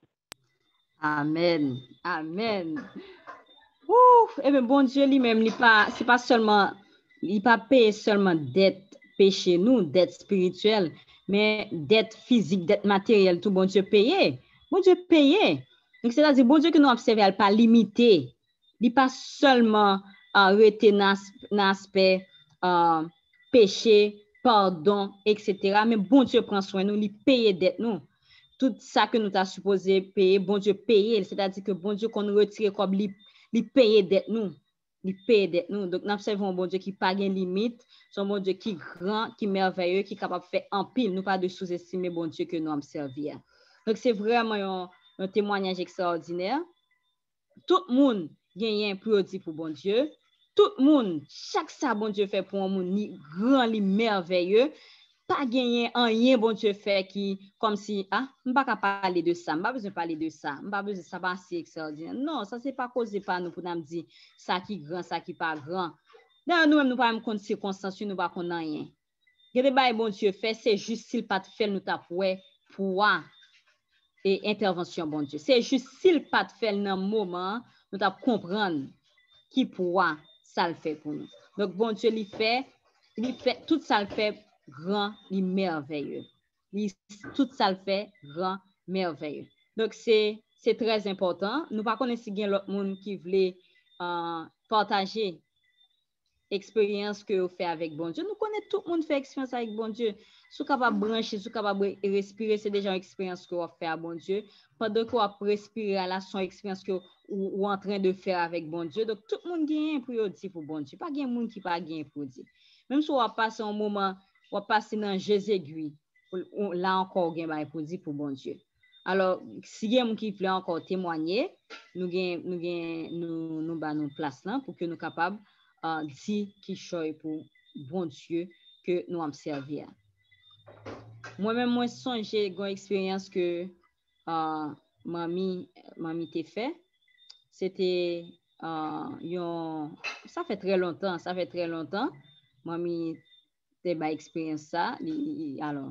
Amen, amen. Ouf, et bien bon Dieu lui-même, c'est pas seulement, il pas payer seulement dette péché nous, dette spirituelle, mais dette physique, dette matérielle, tout bon Dieu payé. Bon Dieu payé. Donc c'est-à-dire bon Dieu que nous observons, elle pas limité. Il pas seulement arrêté dans l'aspect péché, pardon, etc. Mais bon Dieu prend soin de nous, il paye dette nous. Tout ça que nous t'as supposé payer, bon Dieu paye. C'est-à-dire que bon Dieu qu'on retire comme il paye dette nous. Il paye dette nous. Donc nous observons un bon Dieu qui n'a pas de limite, c'est un bon Dieu qui est grand, qui est merveilleux, qui est capable de faire en pile. Nous pas de sous-estimer bon Dieu que nous observons. Donc c'est vraiment un témoignage extraordinaire. Tout le monde gagne un produit pour bon Dieu. Tout le monde, chaque ça bon Dieu fait pour un monde, ni grand, ni merveilleux. Pas gagner rien bon Dieu fait qui, comme si, on ne va pas parler de ça, on pas besoin de parler de ça, on pas besoin de ça, pas si extraordinaire. Non, ça c'est pas causé par nous pour nous dire ça qui grand, ça qui pas grand. D'ailleurs, nous-mêmes, nous pas même compte circonstances, nous pas connaître rien. Que des bails bon Dieu fait, c'est juste s'il pas fait nous tapouer pour et intervention bon Dieu. C'est juste s'il pas fait dans le moment, nous t'a comprendre qui pourra ça le fait pour nous. Donc bon Dieu il fait tout ça le fait grand, il merveilleux. Tout ça le fait grand, merveilleux. Donc c'est très important. Nous pas connaître si bien l'autre monde qui voulait partager expérience que vous faites avec bon Dieu. Nous connaissons tout le monde fait expérience avec bon Dieu. Si vous êtes capable de brancher, si vous êtes capable de respirer, c'est déjà une expérience que vous faites à bon Dieu. Pendant que vous respirez, là, c'est une expérience que vous êtes en train de faire avec bon Dieu. Donc, tout le monde gagne pour dire pour bon Dieu. Pas de monde qui pas gagne pour dire. Même si vous passez un moment, vous passez dans Jésus aiguille, là encore, vous gagne pour dire pour bon Dieu. Alors, si il y a qui veut encore témoigner, nous place là pour que nous capables dit qui choisit pour bon Dieu que nous avons servi. Moi-même, moi j'ai une expérience que mamie t'a fait. C'était ça fait très longtemps. Mamie t'a pas expérience ça. Alors,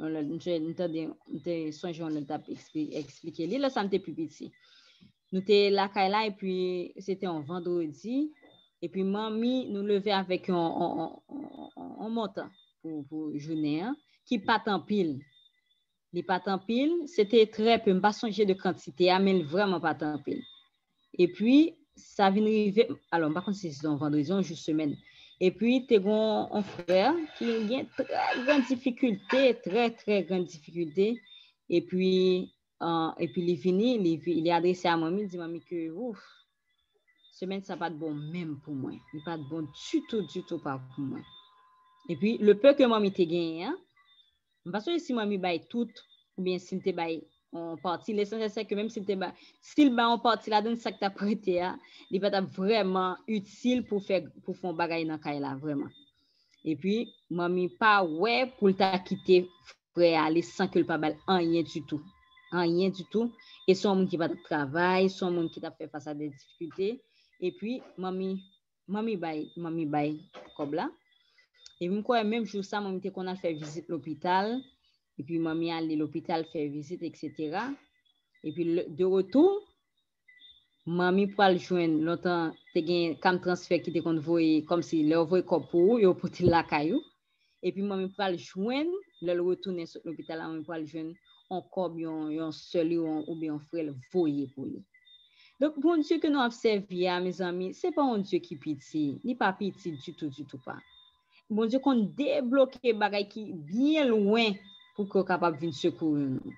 nous songé on t'a expliqué. Là, ça m'était plus petit. Nous étions là et puis c'était un vendredi. Et puis, mamie nous levait avec un montant pour journée, hein, qui pas en pile. Les pas en pile, c'était très peu. Je ne pas songer de quantité, mais vraiment pas en pile. Et puis, ça vient arriver. Alors, par contre, c'est un vendredi, une juste semaine. Et puis, tu as un frère qui a une très grande difficulté, très grande difficulté. Et puis il est venu, il est adressé à mamie, il dit mamie que ouf, semaine ça pas de bon même pour moi, il pas de bon du tout pas pour moi. Et puis le peu que mamie te gagné, hein, parce que si mamie baille tout ou bien s'il te baille en partie, l'essentiel c'est que même s'il te baille, s'il baille en partie là donne ça que t'as prêté, hein, il va être vraiment utile pour faire bagaille dans caille là vraiment. Et puis mamie pas ouais pour t'a quitter frère aller sans que le pas balle rien du tout. Rien du tout. Et son monde qui va travailler, son monde qui t'a fait face à des difficultés. Et puis, mamie baille, comme là. Et même jour ça, mamie était qu'on a fait visite l'hôpital. Et puis, mamie allait à l'hôpital faire visite, etc. Et puis, de retour, mamie pour le joindre, longtemps, t'es gagné comme transfert qui était qu'on voyait, comme si leur voyait comme pour eux, pour la caillou. Et puis, mamie pour le joindre, le retourner sur l'hôpital, mamie pour le joindre, encore bien seul ou bien un frère voyé pour lui. Donc, bon Dieu que nous observons, mes amis, ce n'est pas un Dieu qui pitié, ni pas pitié du tout pas. Bon Dieu qu'on débloque les bagages qui bien loin pour qu'on soit capable de venir secourir nous.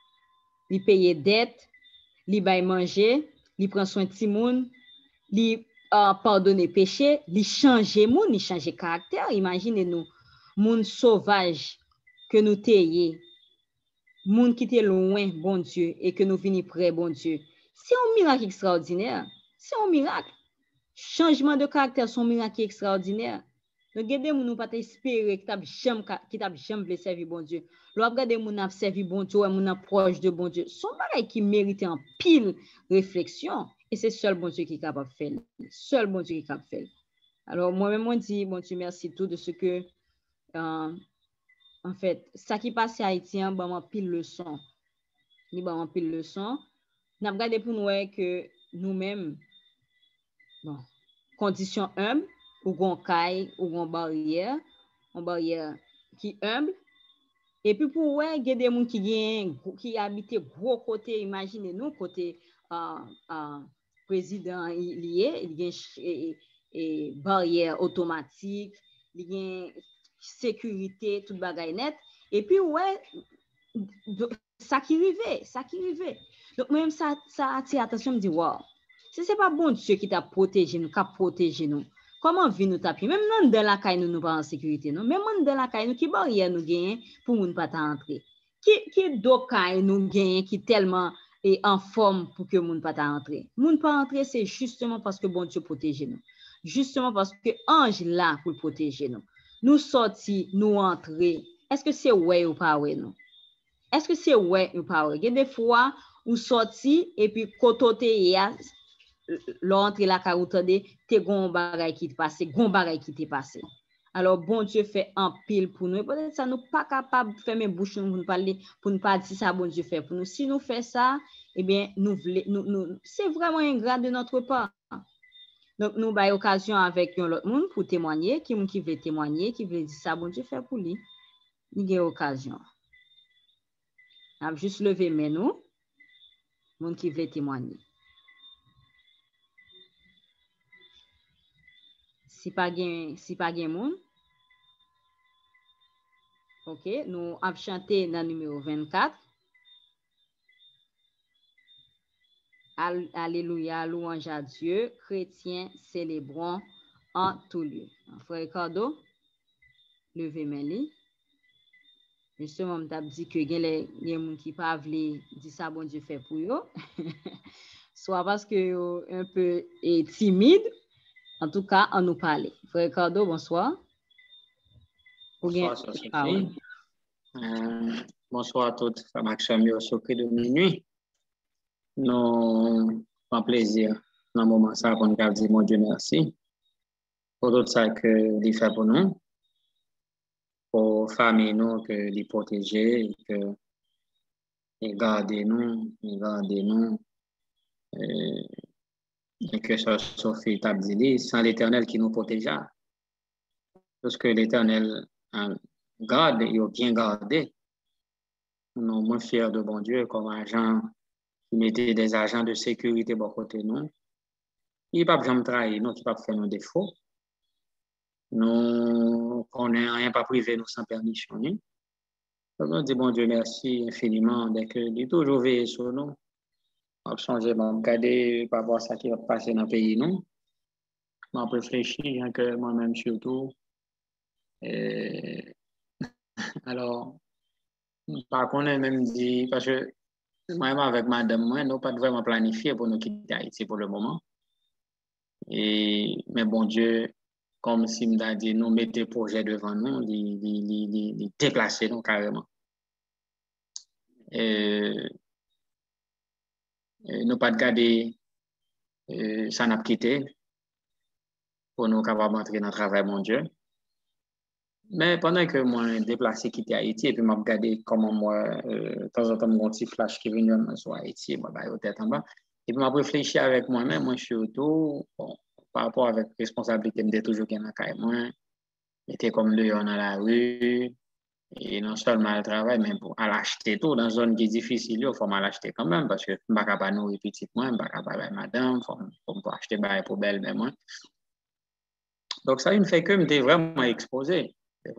Il paye dette, il baille manger, il prend soin de tout le monde, il pardonne péché, il change monde, il change caractère. Imaginez-nous, monde sauvage que nous t'ayons. Monde qui était loin, bon Dieu, et que nous venons près, bon Dieu. C'est un miracle extraordinaire. C'est un miracle. Changement de caractère, c'est un miracle extraordinaire. Donc, regardez, nous pas espérer que tu as jamais servi, bon Dieu. Regardez, nous avons servi, bon Dieu, nous sommes proches de bon Dieu. Son bagage qui mérite en pile réflexion. Et c'est seul bon Dieu qui est capable de faire. Seul bon Dieu qui est capable de faire. Alors, moi-même, on dit, bon Dieu, merci tout de ce que. En fait, ça qui passe à Haïti, on a pile leçon. Nous avons pile leçon. Nous avons regardé pour nous que nous-mêmes, bon, condition humble, ou gon caille, ou gon barrière, une barrière qui humble. Et puis pour ouais, il y a des gens qui habitent gros côté, imaginez-nous, côté président lié, il y a barrière automatique, il y a sécurité, tout bagaille net. Et puis, ouais, ça qui arrivait. Donc, même ça attire attention, me dit, wow, si ce n'est pas bon Dieu qui t'a protégé nous, qui a protégé nous, comment vivre nous taper? Même dans la caille, nous pas en sécurité, non? Même dans la caille, nous, qui barrière nous gagne pour nous pas entrer? Qui d'autres caille nous gagne qui tellement est en forme pour que nous pas entrer? Nous pas entrer, c'est justement parce que bon Dieu protège nous. Justement parce que ange là pour protéger nous. Nous sortis, nous entrer. Est-ce que c'est ouais ou pas ouais non? Est-ce que c'est ouais ou pas ouais? Il y a des fois où sorti et puis côté ya l'entrée la carotte de te gon bagay qui te passe, gon bagay qui te passe. Alors bon Dieu fait un pile pour nous. Peut-être ça nous pas capable de fermer bouche pour nous parler, pour nous pas dire ça bon Dieu fait pour nous. Si nous fait ça, eh bien nous c'est vraiment ingrat de notre part. Donc, nous avons occasion avec l'autre monde pour témoigner, qui veut témoigner, qui veut dire ça, bon Dieu fait pour lui. Nous avons occasion. On a juste levé mais nous, monde qui veut témoigner. Si pas gain monde, ok, nous avons chanté dans le numéro 24. Alléluia, louange à Dieu, chrétiens célébrons en tout lieu. Frère Ricardo, levez mes justement, je t'ai dit que il y a des gens qui ne peuvent pas dire ça, bon Dieu fait pour eux. Soit parce que un peu timide, en tout cas, on nous parle. Frère Ricardo, bonsoir. Bonsoir, Sophie. Bonsoir à toutes, femmes Maxime au secret de minuit. Nous avons plaisir dans le moment ça pour nous dire mon Dieu merci pour tout ça que il fait pour nous, pour famille nous que les protéger, que garder nous Et que ça Sophie t'a dit, sans l'Éternel qui nous protégea. Parce que l'Éternel garde, il a bien gardé. Nous sommes moins fiers de bon Dieu comme agents qui mettaient des agents de sécurité pour côté nous. Il ne peut pas jamais trahir, nous qui ne peut pas faire nos défauts. Nous connaissons rien pas privé nous sans permission. Donc, on dit bon Dieu merci infiniment dès que il est toujours veillé sur nous. On va changer, on va regarder par rapport à ce qui va passer dans le pays. On va réfléchir, que moi-même surtout. Alors, par contre, même dit, parce que moi-même avec madame, moi, nous pas vraiment planifié pour nous quitter Haïti pour le moment. Mais bon Dieu, comme si m'a dit, nous mettez le projet devant nous, les déplacer nous carrément. Nous pas de garder ça n'a quitté pour nous capables d'entrer dans le travail, mon Dieu. Mais pendant que moi déplacé quitter Haïti et puis m'a regardé comment moi de temps en temps mon petit flash qui vient sur Haïti, moi bah tête en bas et puis m'a réfléchi avec moi-même moi surtout bon, par rapport avec responsabilité me toujours dans la moi était comme dehors dans la rue et non seulement le travail mais pour l'acheter tout dans une zone qui est difficile il faut l'acheter quand même parce que je ne peux pas nourrir petit moi je ne peux pas madame faut acheter bail pour belle mais moi donc ça il fait que me vraiment exposé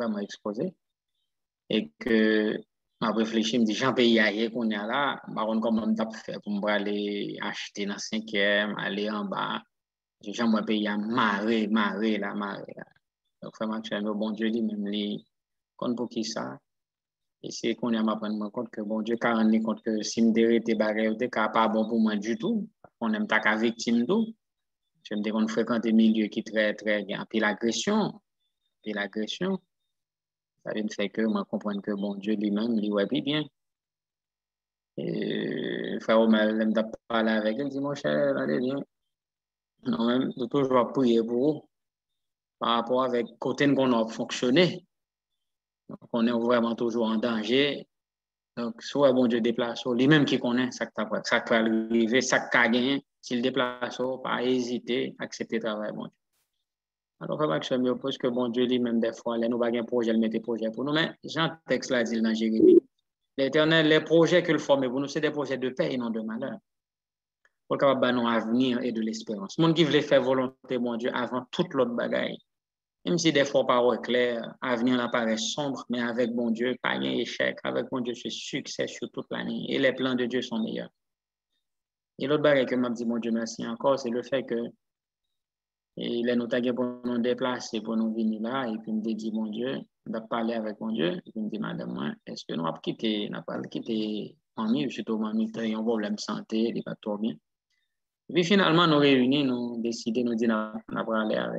et que m'a réfléchi me dit j'en paye ailleurs qu'on est là par contre comment m't'a fait pour me aller acheter dans 5e aller en bas j'ai moi payer marrer là donc vraiment que le bon Dieu lui même lui compte pour qui ça et c'est qu'on a m'apprendre compte que bon Dieu car on compte que si me dérité bagarre t'es pas bon pour moi du tout on aime ta victime tout je me dis qu'on fréquente des milieux qui très bien puis l'agression ça vient de faire que moi comprendre que bon Dieu lui-même lui ouais bien et frère Omar l'aime parler avec elle dit mon cher allez bien non même de toujours prier pour vous par rapport avec côté qu'on a fonctionné donc on est vraiment toujours en danger donc soit bon Dieu déplace lui-même qui connaît ça que ça peut arriver ça qu'a gagné s'il déplace pas hésiter accepter travail bon Dieu. Alors, il faut que parce que bon Dieu lui-même des fois, nous avons un projet, il met des projets pour nous, mais Jean texte là dit dans Jérémie, l'Éternel, les projets qu'il forme pour nous, c'est des projets de paix et non de malheur. Pour qu'il y ait un avenir et de l'espérance. Les gens qui veulent faire volonté, mon Dieu, avant toute l'autre bagaille. Même si des fois, parole claire, l'avenir apparaît sombre, mais avec bon Dieu, pas d'échec. Avec bon Dieu, c'est succès sur toute l'année. Et les plans de Dieu sont meilleurs. Et l'autre bagaille que m'a dit, mon Dieu, merci encore, c'est le fait que et les nous tagués pour nous déplacer, pour nous venir là, et puis me dit, mon Dieu, de parler avec mon Dieu, et puis me dit, madame, moi, est-ce que nous avons quitté, mamie, surtout mamie, il y a un problème de santé, il n'est pas trop bien. Et puis finalement, nous réunis, nous décidons, nous disons, nous allons aller avec.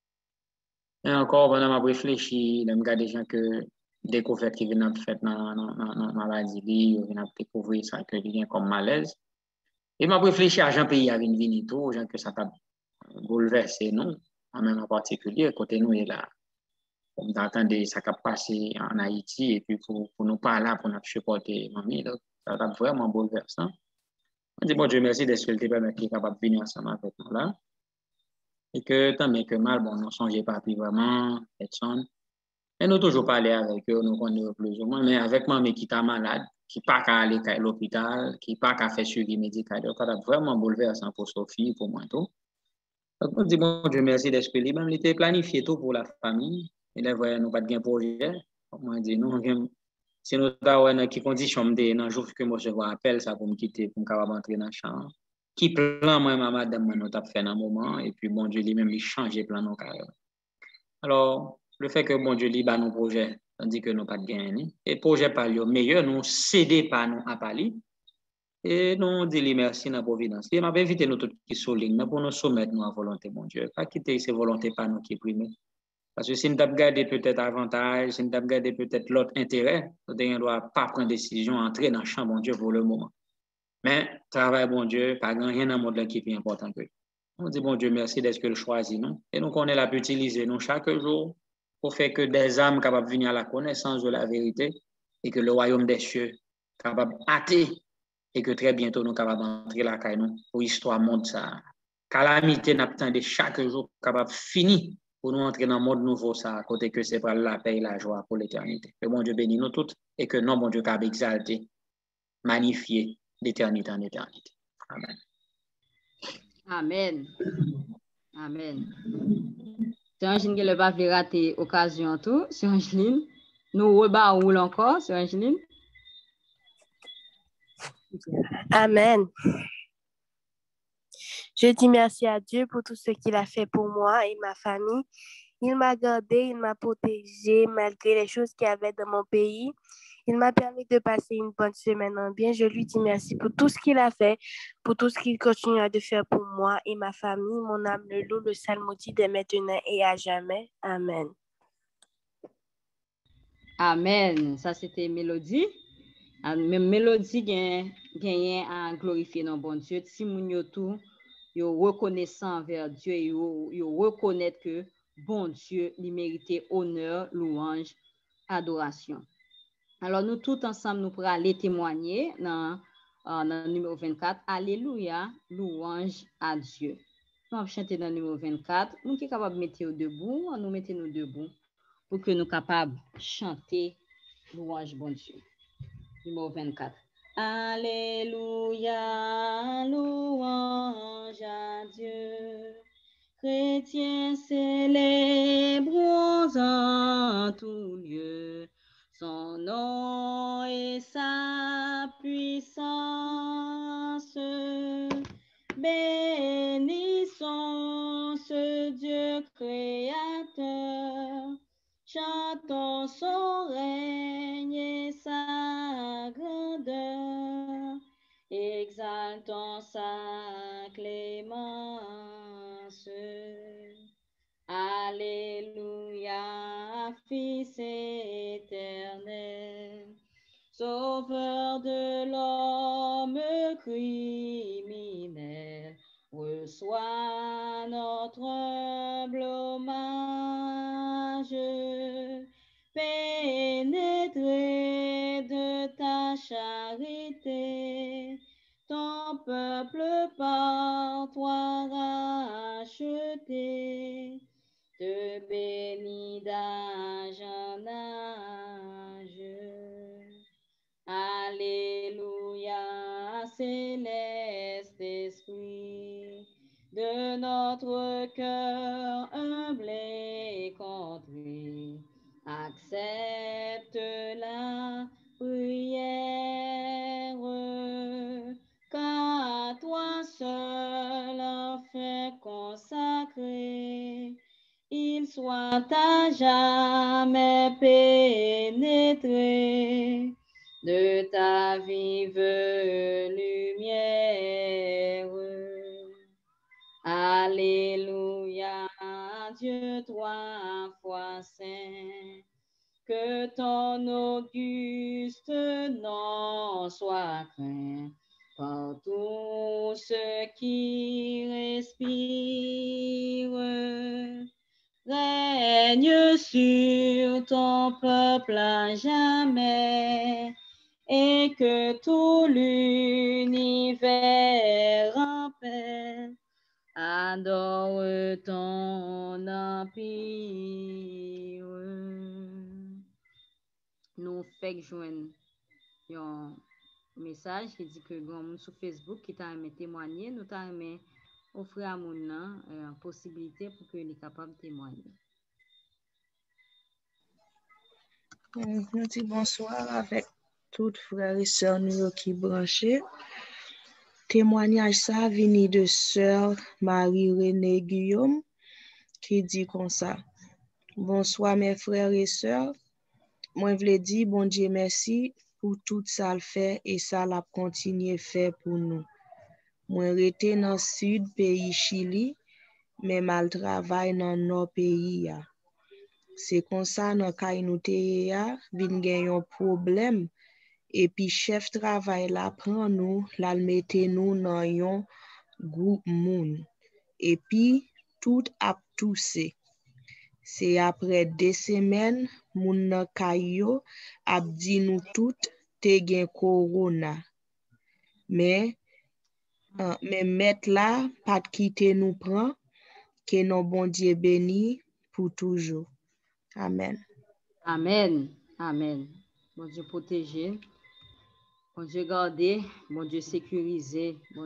Et encore, pendant que je réfléchis, je regarde des gens que découvertes qui viennent faire dans la maladie, ils viennent découvrir ça, que il y a comme malaise. Et je réfléchis à Jean Pays, à venir tout, gens que ça t'a bouleversé, non, en même en particulier, côté nous est là. On attend ça qui a passé en Haïti et puis pour nous parler, pour nous supporter mamie, donc ça a vraiment bouleversant. On dit bon Dieu merci d'être ce permet qui est capable de venir ensemble avec nous là. Et que tant bien que mal, bon, nous ne songeons pas plus vraiment, personne. Et nous toujours parler avec eux, nous connaissons plus ou moins, mais avec mamie qui est malade, qui n'a pas qu'à aller à l'hôpital, qui n'a pas qu'à faire suivi médical, donc ça a vraiment bouleversant pour Sophie, pour moi tout. Donc, on dit, bon Dieu, merci d'esprit libre. Il était planifié tout pour la famille. Et là, voyez, nous pas de projet. Moi, je dis, nous, si nous avons dans quelles conditions, dans le jour que moi, je vois appel, ça pour me quitter, pour me capable entrer dans le champ. Qui plan, moi, madame, nous avons fait dans un moment. Et puis, bon Dieu, lui-même, il change le plan, nous, carrément. Alors, le fait que bon Dieu, lui, nos projets, tandis que nous pas de gain. Et projet par le meilleur, nous cédons pas, nous, à Paris. Et nous disons merci dans la providence. Et m'a invité nous tous qui sont ligne pour nous soumettre nous à volonté, mon Dieu. Pas quitter ces volontés par nous qui priment. Parce que si nous avons gardé peut-être avantage, si nous avons gardé peut-être l'autre intérêt, nous ne doit pas prendre décision, entrer dans le champ, mon Dieu, pour le moment. Mais travail, bon Dieu, pas rien dans le monde qui est plus important que. On dit, bon Dieu, merci d'être que le choisi, non? Et nous, on est là pour utiliser nous chaque jour pour faire que des âmes capables de venir à la connaissance de la vérité et que le royaume des cieux capable d'atteindre et que très bientôt nous sommes capables d'entrer la caille pour l'histoire monde ça calamité n'attendait chaque jour capable fini pour nous entrer dans le monde nouveau, ça, à côté que c'est pour la paix et la joie pour l'éternité. Que bon Dieu bénisse nous toutes et que non, bon Dieu, capable exalté, magnifié d'éternité en éternité. Amen. Amen. Amen. C'est Angeline qui ne va pas rater l'occasion tout. C'est Angeline. Nous rebaoulons encore, c'est Angeline. Amen. Je dis merci à Dieu pour tout ce qu'il a fait pour moi et ma famille. Il m'a gardé, il m'a protégé malgré les choses qu'il y avait dans mon pays. Il m'a permis de passer une bonne semaine en bien. Je lui dis merci pour tout ce qu'il a fait, pour tout ce qu'il continue de faire pour moi et ma famille. Mon âme le loue, le psalmodie dès maintenant et à jamais. Amen. Amen. Ça, c'était Mélodie. Même Mélodie gagne à glorifier notre bon Dieu. Si moun yo tout, yo reconnaissant envers Dieu, yo reconnaître que bon Dieu, il méritait honneur, louange, adoration. Alors, nous tous ensemble, nous pourrons aller témoigner dans le numéro 24. Alléluia, louange à Dieu. Nous allons chanter dans le numéro 24. Nous qui sommes capables de mettre debout, nous mettons nous debout pour que nous soyons capables de chanter louange bon Dieu. Numéro 24. Alléluia, louange à Dieu. Chrétiens célébrons en tout lieu son nom et sa puissance. Bénissons ce Dieu créateur. Chantons son règne et sa grandeur. Exaltons sa clémence. Alléluia, Fils éternel, Sauveur de l'homme criminel, reçois notre humble hommage. Pénétré de ta charité, ton peuple par toi racheté, te bénis d'âge en âge. Alléluia, céleste esprit, de notre cœur humble et contré, accepte la prière, car toi seul enfin consacré, il soit à jamais pénétré de ta vive lumière. Alléluia, Dieu trois fois saint, que ton auguste nom soit craint par tous ceux qui respirent. Règne sur ton peuple à jamais, et que tout l'univers en paix adore ton empire. Nous faisons joindre un message qui dit que grand sur Facebook qui t'a aimé témoigner, nous t'a aimé offrir à mon nom possibilité pour qu'il soit capable de témoigner. Nous disons bonsoir avec toutes frères et sœurs nous qui branchés. Témoignage ça venu de sœur Marie-Renée Guillaume qui dit comme ça. Bonsoir mes frères et sœurs. Moi je dis bon Dieu merci pour tout ça le fait et ça l'a continué faire pour nous. Moi rete dans sud pays Chili mais mal travail dans nord pays ya. C'est comme ça dans kay nou te ya vinn gen yon problème et puis chef travail la prend nous la mette nous dans yon groupe moun et puis tout a toussé. C'est après 2 semaines moun nan kay yo ap di nous tout te gen corona mais Mais mettre là, pas de quitter nous prend, que nos bon Dieu béni pour toujours. Amen. Amen. Amen. Bon Dieu protéger. Bon Dieu garder. Bon Dieu sécuriser. Bon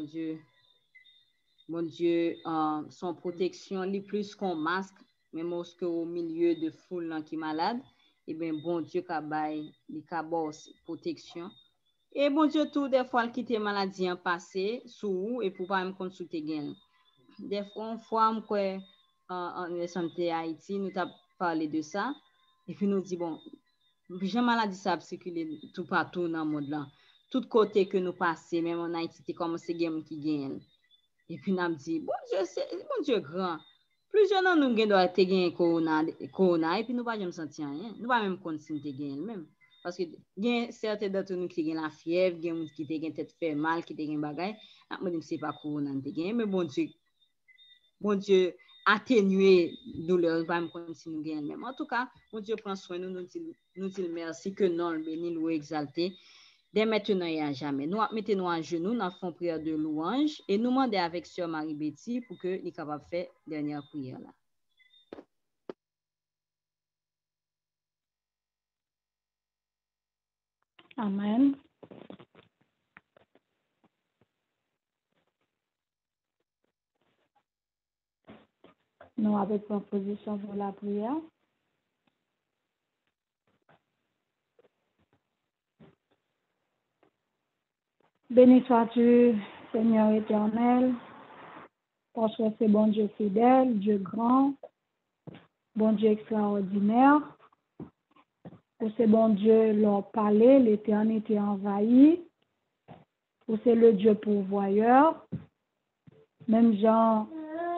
Dieu, son protection, les plus qu'on masque, même au milieu de foule qui est malade, et bien, bon Dieu, kabaye, les kabos, protection. Et bon Dieu, tout, des fois, qui était maladie en passé, sous, et pour pas me consulter gain. Des fois, en santé Haïti, nous avons parlé de ça, et puis nous dit, bon, j'ai maladie, ça a circulé tout partout dans le monde là. Tout côté que nous passons, même en Haïti, c'est comme c'est game qui gagne. Et puis, nous avons dit, bon Dieu grand. Plusieurs de nous avons gagné corona, et puis nous ne pouvons pas sentir rien. Nous ne pouvons pas même continuer de gagner même. Parce que certains d'entre nous qui ont la fièvre, qui ont tête fait mal, qui ont des bagages, nous ne sais pas corona de gagner, mais bon Dieu, atténuer douleur, nous ne pouvons pas même continuer de gagner même. En tout cas, bon Dieu prend soin de nous, nous dit merci, que non, le béni, le exalté. Dès maintenant et à jamais. Nous mettons-nous à genoux, nous faisons prière de louange et nous demandons avec Sœur Marie-Betty pour que nous capable de faire la dernière prière là. Amen. Nous avons proposition pour la prière. Béni sois-tu, Seigneur éternel, parce que c'est bon Dieu fidèle, Dieu grand, bon Dieu extraordinaire. Pour c'est bon Dieu leur parler, l'éternité envahie. Pour c'est le Dieu pourvoyeur. Même Jean,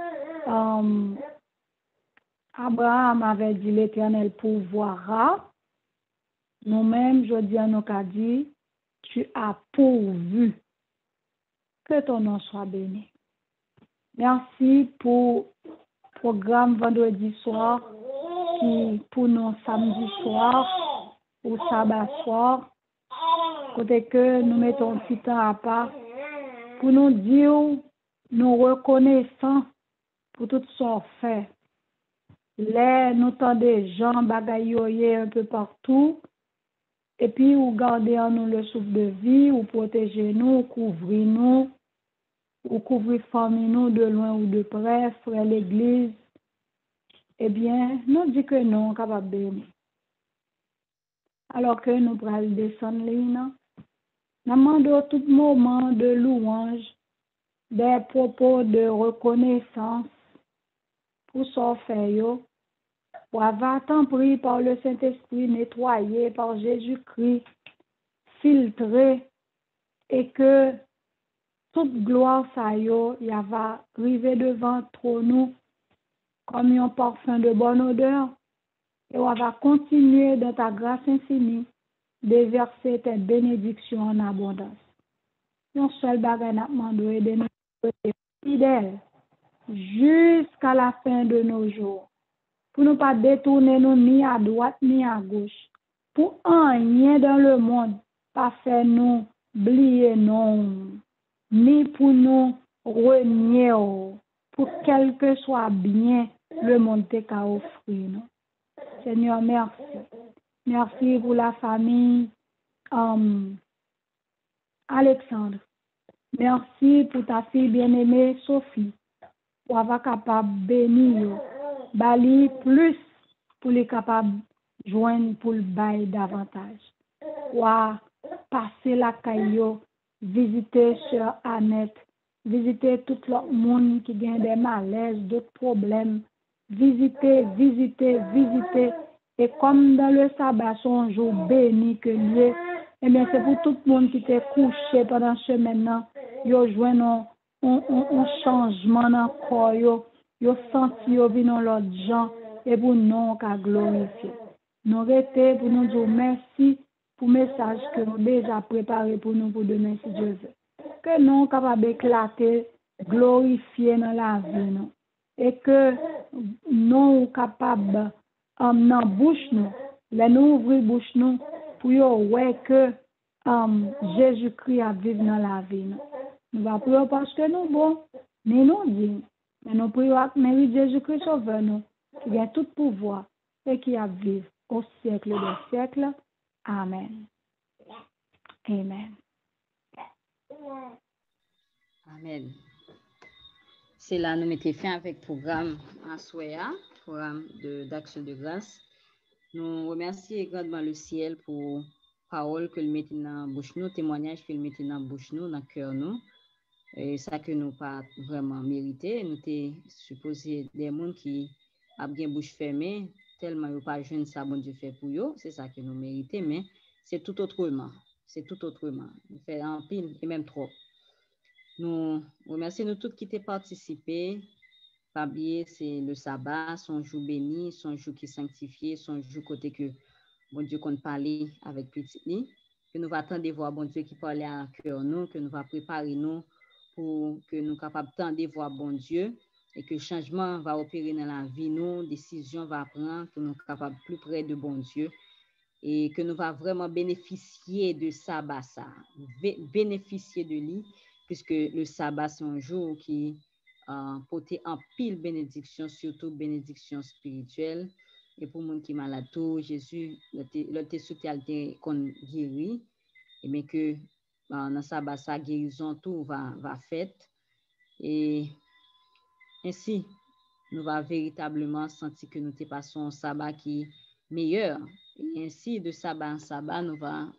Abraham avait dit l'éternel pourvoira. Nous-mêmes, je dis à nos dit, tu as pourvu. Que ton nom soit béni. Merci pour le programme vendredi soir, qui pour nous samedi soir, ou sabbat soir, côté que nous mettons un petit temps à part, pour nous dire, nous reconnaissons pour tout ce qu'on fait. Là, nous tendons des gens bagayoyer un peu partout, et puis vous gardez en nous le souffle de vie, ou protégez nous, couvrez nous, ou couvrir famille nous de loin ou de près, frère l'église, eh bien, nous dit que non, capable de bénir. Alors que nous prenons descendre l'île, nous demandons tout moment de louange, des propos de reconnaissance pour son fait, pour avoir tant pris par le Saint-Esprit, nettoyé par Jésus-Christ, filtré, et que toute gloire, ça y va arriver devant trop nous comme un parfum de bonne odeur. Et on va continuer dans ta grâce infinie de verser tes bénédictions en abondance. Nous seul bagage n'a demandé de nous être fidèles jusqu'à la fin de nos jours. Pour ne pas détourner nous ni à droite ni à gauche. Pour rien dans le monde, pas faire nous oublier non. Ni pour nous renier, pour quel que soit bien le monde t'a offrir. Seigneur, merci. Merci pour la famille Alexandre. Merci pour ta fille bien-aimée Sophie. Pour avoir capable de bénir, bali plus pour les capables de joindre pour le bail davantage. Pour passer la caillou, visiter Sœur Annette, visiter tout le monde qui a des malaises, d'autres problèmes. Visiter. Et comme dans le sabbat, son jour béni que Dieu, eh bien, c'est pour tout le monde qui t'est couché pendant ce maintenant, yo joint un changement dans le corps, yo senti yo vino l'autre gens, et pour nous qu'à glorifier. Nous restons pour nous dire merci pour le message que nous déjà préparé pour nous pour demain, si Dieu veut. Que nous sommes capables d'éclater, glorifier dans la vie, nous. Et que nous sommes capables, dans la bouche, nous ouvrir bouche, nous, pour voir que Jésus-Christ a vécu dans la vie. Nous va prier parce que nous bon, mais nous dit, mais nous prions avec Marie Jésus-Christ sauveur nous, qui a tout pouvoir et qui a vivre au siècle des siècles. Amen. Amen. Amen. C'est là nous mettons fin avec le programme en Soya, programme d'action de grâce. Nous remercions grandement le ciel pour parole que le mettons dans la bouche nous, témoignage que le mettons dans la bouche nous, dans le cœur nous. Et ça que nous pas vraiment mérité. Nous t'es supposé des gens qui ont bien bouche fermée, tellement ils pas jeune ça bon Dieu fait pour eux. C'est ça que nous méritons, mais c'est tout autrement. C'est tout autrement. Nous fait en pile et même trop. Nous remercions nous tous qui t'ont participé. Pas oublier, c'est le sabbat, son jour béni, son jour qui est sanctifié, son jour côté que bon Dieu compte parler avec petit ni, que nous va attendre voir bon Dieu qui parle à cœur nous, que nous va préparer nous pour que nous capables d'attendre voir bon Dieu et que le changement va opérer dans la vie nous, décision va prendre, que nous capables plus près de bon Dieu et que nous va vraiment bénéficier de sabbat ça, bénéficier de lui puisque le sabbat c'est un jour qui porter en pile bénédiction, surtout bénédiction spirituelle. Et pour les gens qui sont malades, Jésus, le soutien qu'on guérit, et bien que dans sabbat, sa guérison, tout va fait. Et ainsi, nous va véritablement sentir que nous te passons un sabbat qui est meilleur. Et ainsi, de sabbat en sabbat, nous va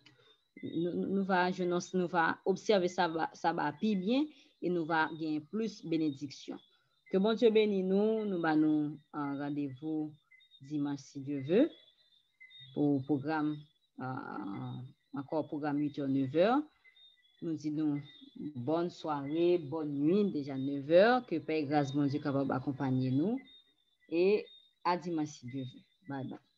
observer sabbat plus bien et nous va gagner plus bénédiction. Que bon Dieu bénisse nous, nous allons un rendez-vous dimanche si Dieu veut pour programme, encore programme 8h, 9h. Nous disons bonne soirée, bonne nuit, déjà 9h, que Père grâce bon Dieu capable d'accompagner nous et à dimanche si Dieu veut. Bye bye.